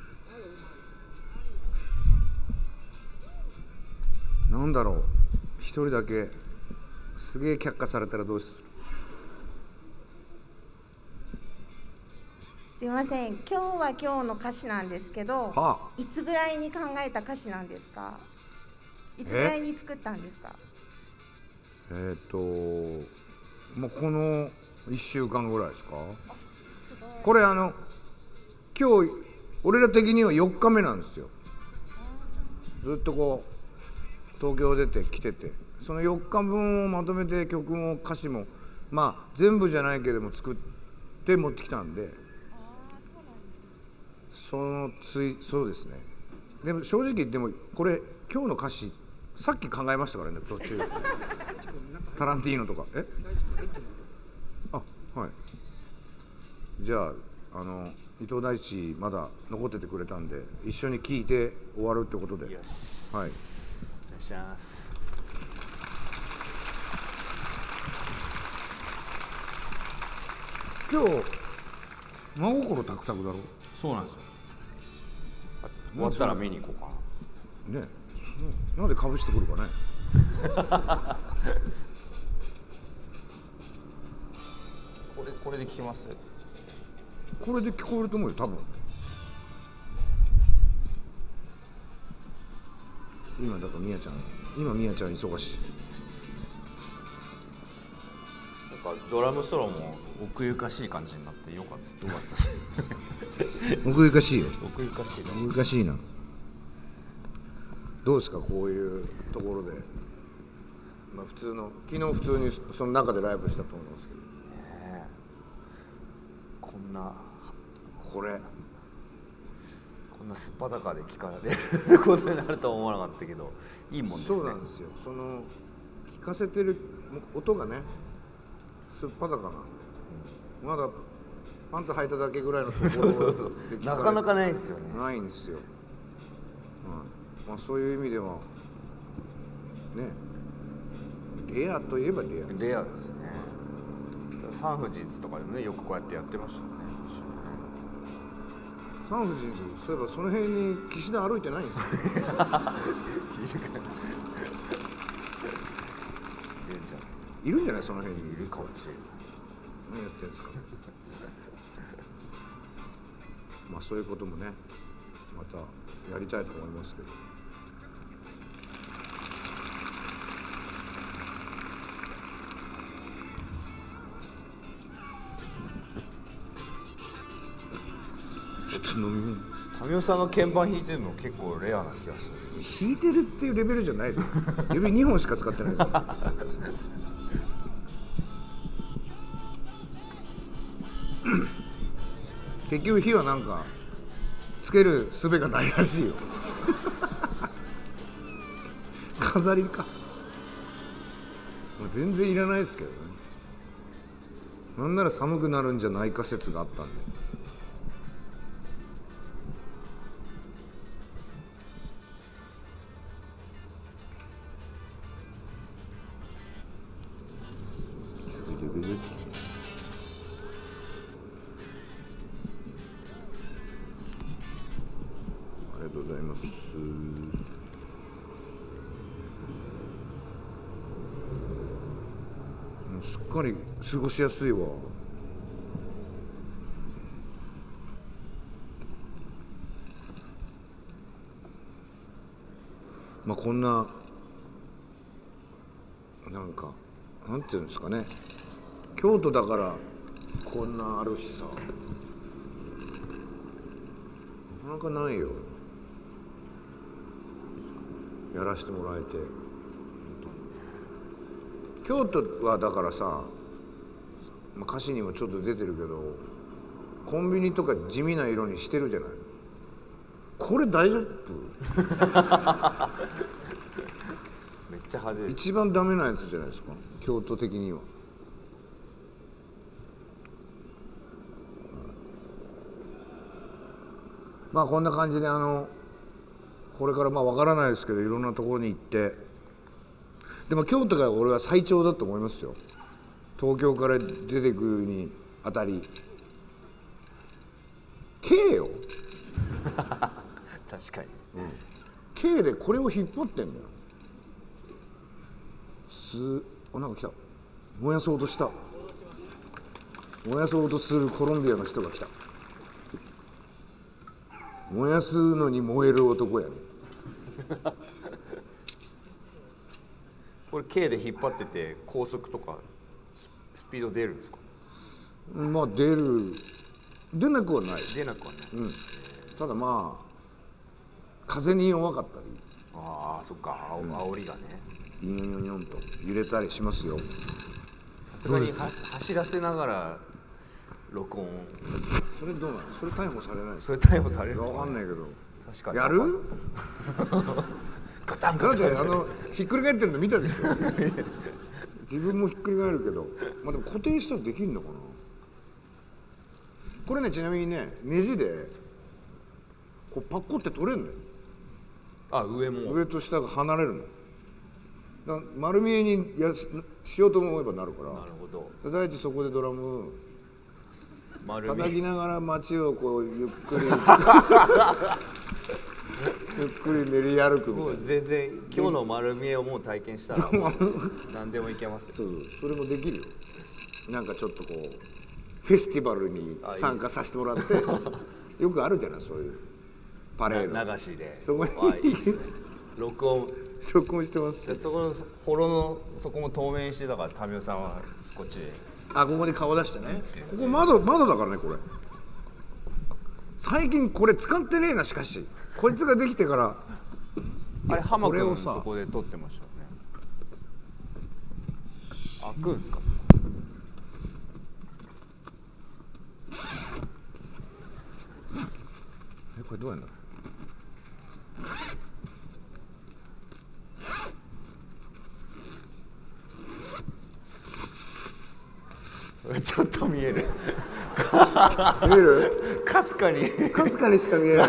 なんだろう。一人だけすげえ却下されたらどうする？ すいません。今日は今日の歌詞なんですけど、はあ、いつぐらいに考えた歌詞なんですか？いつぐらいに作ったんですか？ えっと、まあこのいっしゅうかんぐらいですか。これあの今日俺ら的にはよっかめなんですよ。ずっとこう東京出てきてて、そのよっかぶんをまとめて曲も歌詞もまあ全部じゃないけども作って持ってきたんで、そのついそうですね。でも正直言ってもこれ今日の歌詞さっき考えましたからね、途中タランティーノとか。えあ、はい。じゃあ、あの伊藤大地まだ残っててくれたんで、一緒に聴いて終わるってことで。 よし。 はい。 お願いします。 今日真心タクタクだろ。 そうなんですよ。終わったら見に行こうかな。ねえ、なんでかぶしてくるかね。 これこれで聞きます。 これで聞こえると思うよ多分。今だからみやちゃん、今みやちゃん忙しい。 なんかドラムソロも奥ゆかしい感じになってよかった。よかったです。 奥ゆかしいよ。 奥ゆかしいな。 奥ゆかしいな。どうですかこういうところで。まあ普通の昨日普通にその中でライブしたと思いますけど。 ね、こんなこれ。 こんなすっぱだかで聞かれることになるとは思わなかったけど、いいもんですね。 そうなんですよ。その聞かせてる音がね、すっぱだかなんで、うん、まだパンツ履いただけぐらいのところそうそうそうなかなかないですよね。 ないんですよ。うん、まあそういう意味ではね、レアといえばレア。 レアですね。サンフジーズとかでもね、よくこうやってやってましたよね。 サンフジーズ、そういえばその辺に岸田歩いてないんですよ。いるかな。いるんじゃないですか。いるんじゃない、その辺に。 いるかもしれない。 何やってんですか。まあそういうこともね、またやりたいと思いますけど。 タミオさんが鍵盤弾いてるの結構レアな気がする。 弾いてるっていうレベルじゃないです。指にほんしか使ってないです。結局火はなんかつける術がないらしいよ。飾りか。もう全然いらないですけどね。なんなら寒くなるんじゃないか説があったんで。ありがとうございます。もうすっかり過ごしやすいわ。まあこんななんかなんていうんですかね、京都だからこんなあるしさ、なかなかないよ。やらせてもらえて。京都はだからさ、まあ、歌詞にもちょっと出てるけど、コンビニとか地味な色にしてるじゃない。これ大丈夫？ めっちゃ派手。 一番ダメなやつじゃないですか、京都的には。まあこんな感じで、あのこれからまあ分からないですけど、いろんなところに行って、でも京都が俺は最長だと思いますよ。東京から出てくるにあたり K よ。 確かに、 うん、K でこれを引っ張ってんだよ。すおなんか来た。燃やそうとした燃やそうとするコロンビアの人が来た。燃やすのに燃える男やね。 これ K で引っ張ってて高速とかスピード出るんですか？ まあ出る出なくはない。 出なくはない、 うん、ただまあ風に弱かったり、 ああそっか、あお、うん、煽りがねニョニョニョンと揺れたりしますよ。 さすがには走らせながら録音。 それどうなの？それ逮捕されない？ それ逮捕されるんですか？ わかんないけど。 確かに。 やる？ ガタンガタン。 だってあのひっくり返ってるの見たでしょ。自分もひっくり返るけど、まあでも固定したらできるのかな。これね、ちなみにね、ネジでこうパッコって取れるのよ。 あ、上も上と下が離れるの。だから丸見えにや し, しようと思えばなるから。 なるほど。 第一そこでドラム丸見え叩きながら街をこうゆっくりゆっくり練り歩くみもたいうな。 全然今日の丸見えをもう体験したらもう何でもいけますよ。 そうそう、それもできるよ。なんかちょっとこうフェスティバルに参加させてもらってよくあるじゃない、そういうパレード流しで。 そこにあいいですね。録音録音してますでそこのホロのそこも透明にしてだから民生さんはこっちで。 あ、ここで顔出してね。ここ窓窓だからね、これ。最近これ使ってねえな。しかしこいつができてからあれ浜君これをさそこで撮ってましたよね。開くんすか。 え、これどうやんだ。 ちょっと見える。 見える？ かすかに。 かすかにしか見えない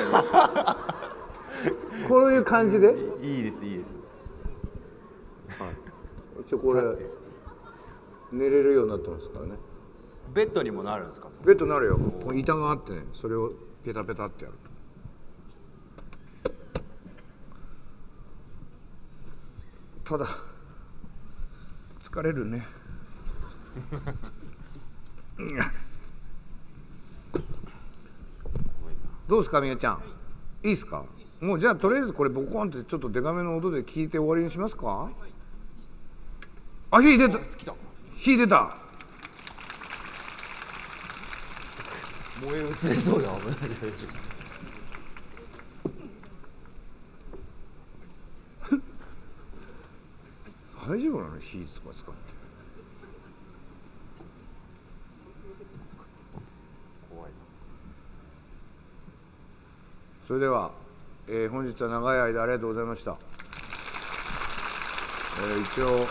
こういう感じでいいですいいです。 一応これ寝れるようになってますからね。 ベッドにもなるんですか。 ベッドになるよ。この板があってね、それをペタペタってやると。ただ疲れるねどうですか、みやちゃん。いいですか。もうじゃあとりあえずこれボコンってちょっとデカめの音で聞いて終わりにしますか。あ、火出た。火出た。 燃え移りそうで危ない大丈夫です。 大丈夫なの、火とか使って。 怖いな。 それでは、えー、本日は長い間ありがとうございました。えー、一応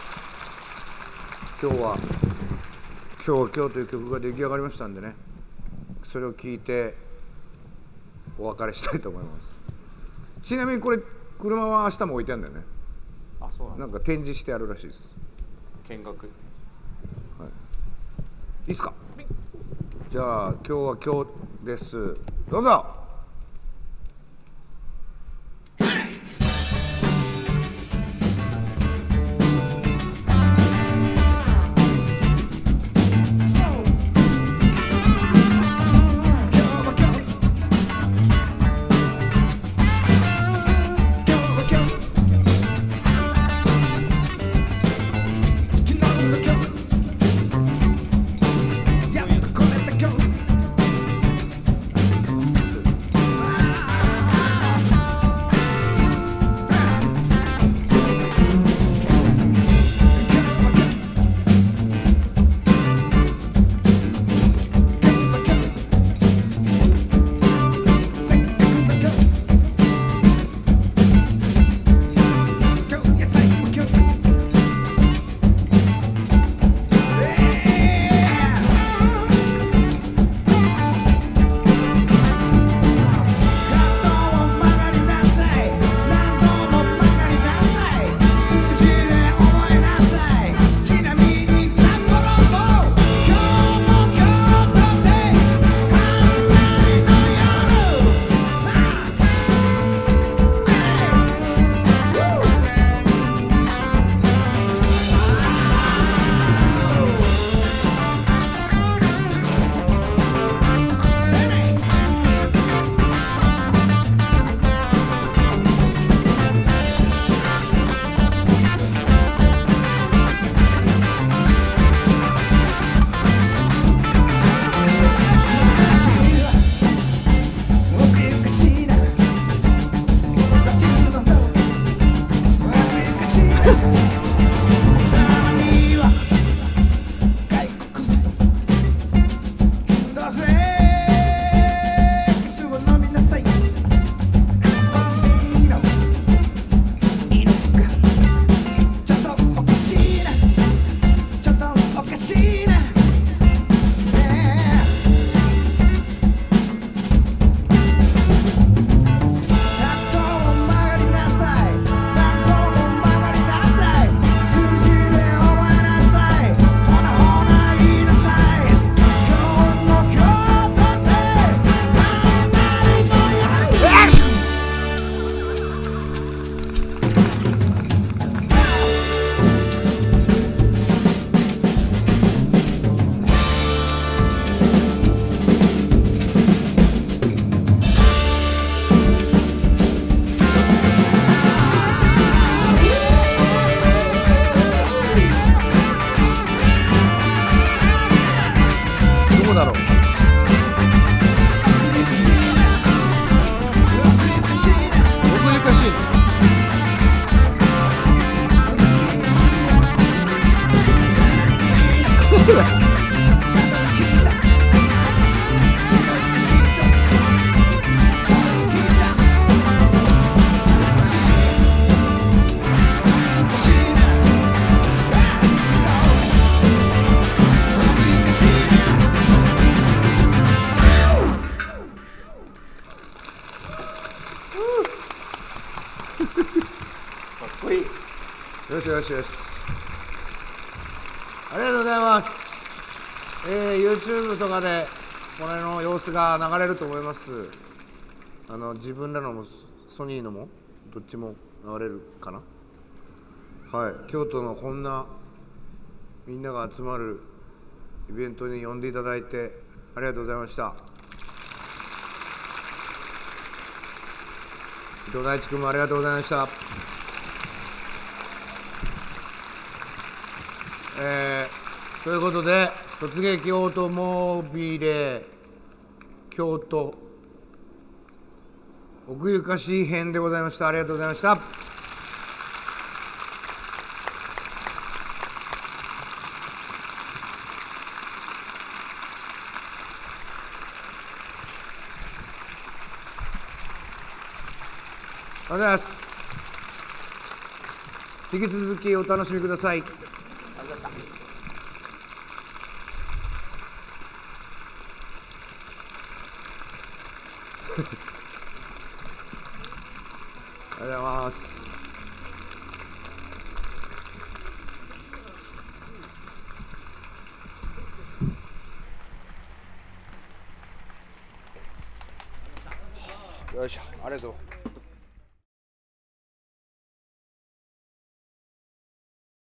今日は「今日は今日」という曲が出来上がりましたんでね、それを聴いてお別れしたいと思います。ちなみにこれ車は明日も置いてあるんだよね。 あ、そうなんだ。 なんか展示してあるらしいです。 見学。 いいっすか。じゃあ今日は今日です。どうぞ。 こだろう。奥ゆかしいの。よしよしよし、ありがとうございます。えー、YouTube とかでこれの様子が流れると思います。あの自分らのもソニーのもどっちも流れるかな。はい、京都のこんなみんなが集まるイベントに呼んでいただいてありがとうございました。伊藤大地君もありがとうございました。えー、ということで突撃オートモービレ京都奥ゆかしい編でございました。ありがとうございました。ありがとうございます。引き続きお楽しみください。ありがとうございました。ありがとうございます。よいしょ、ありがとう。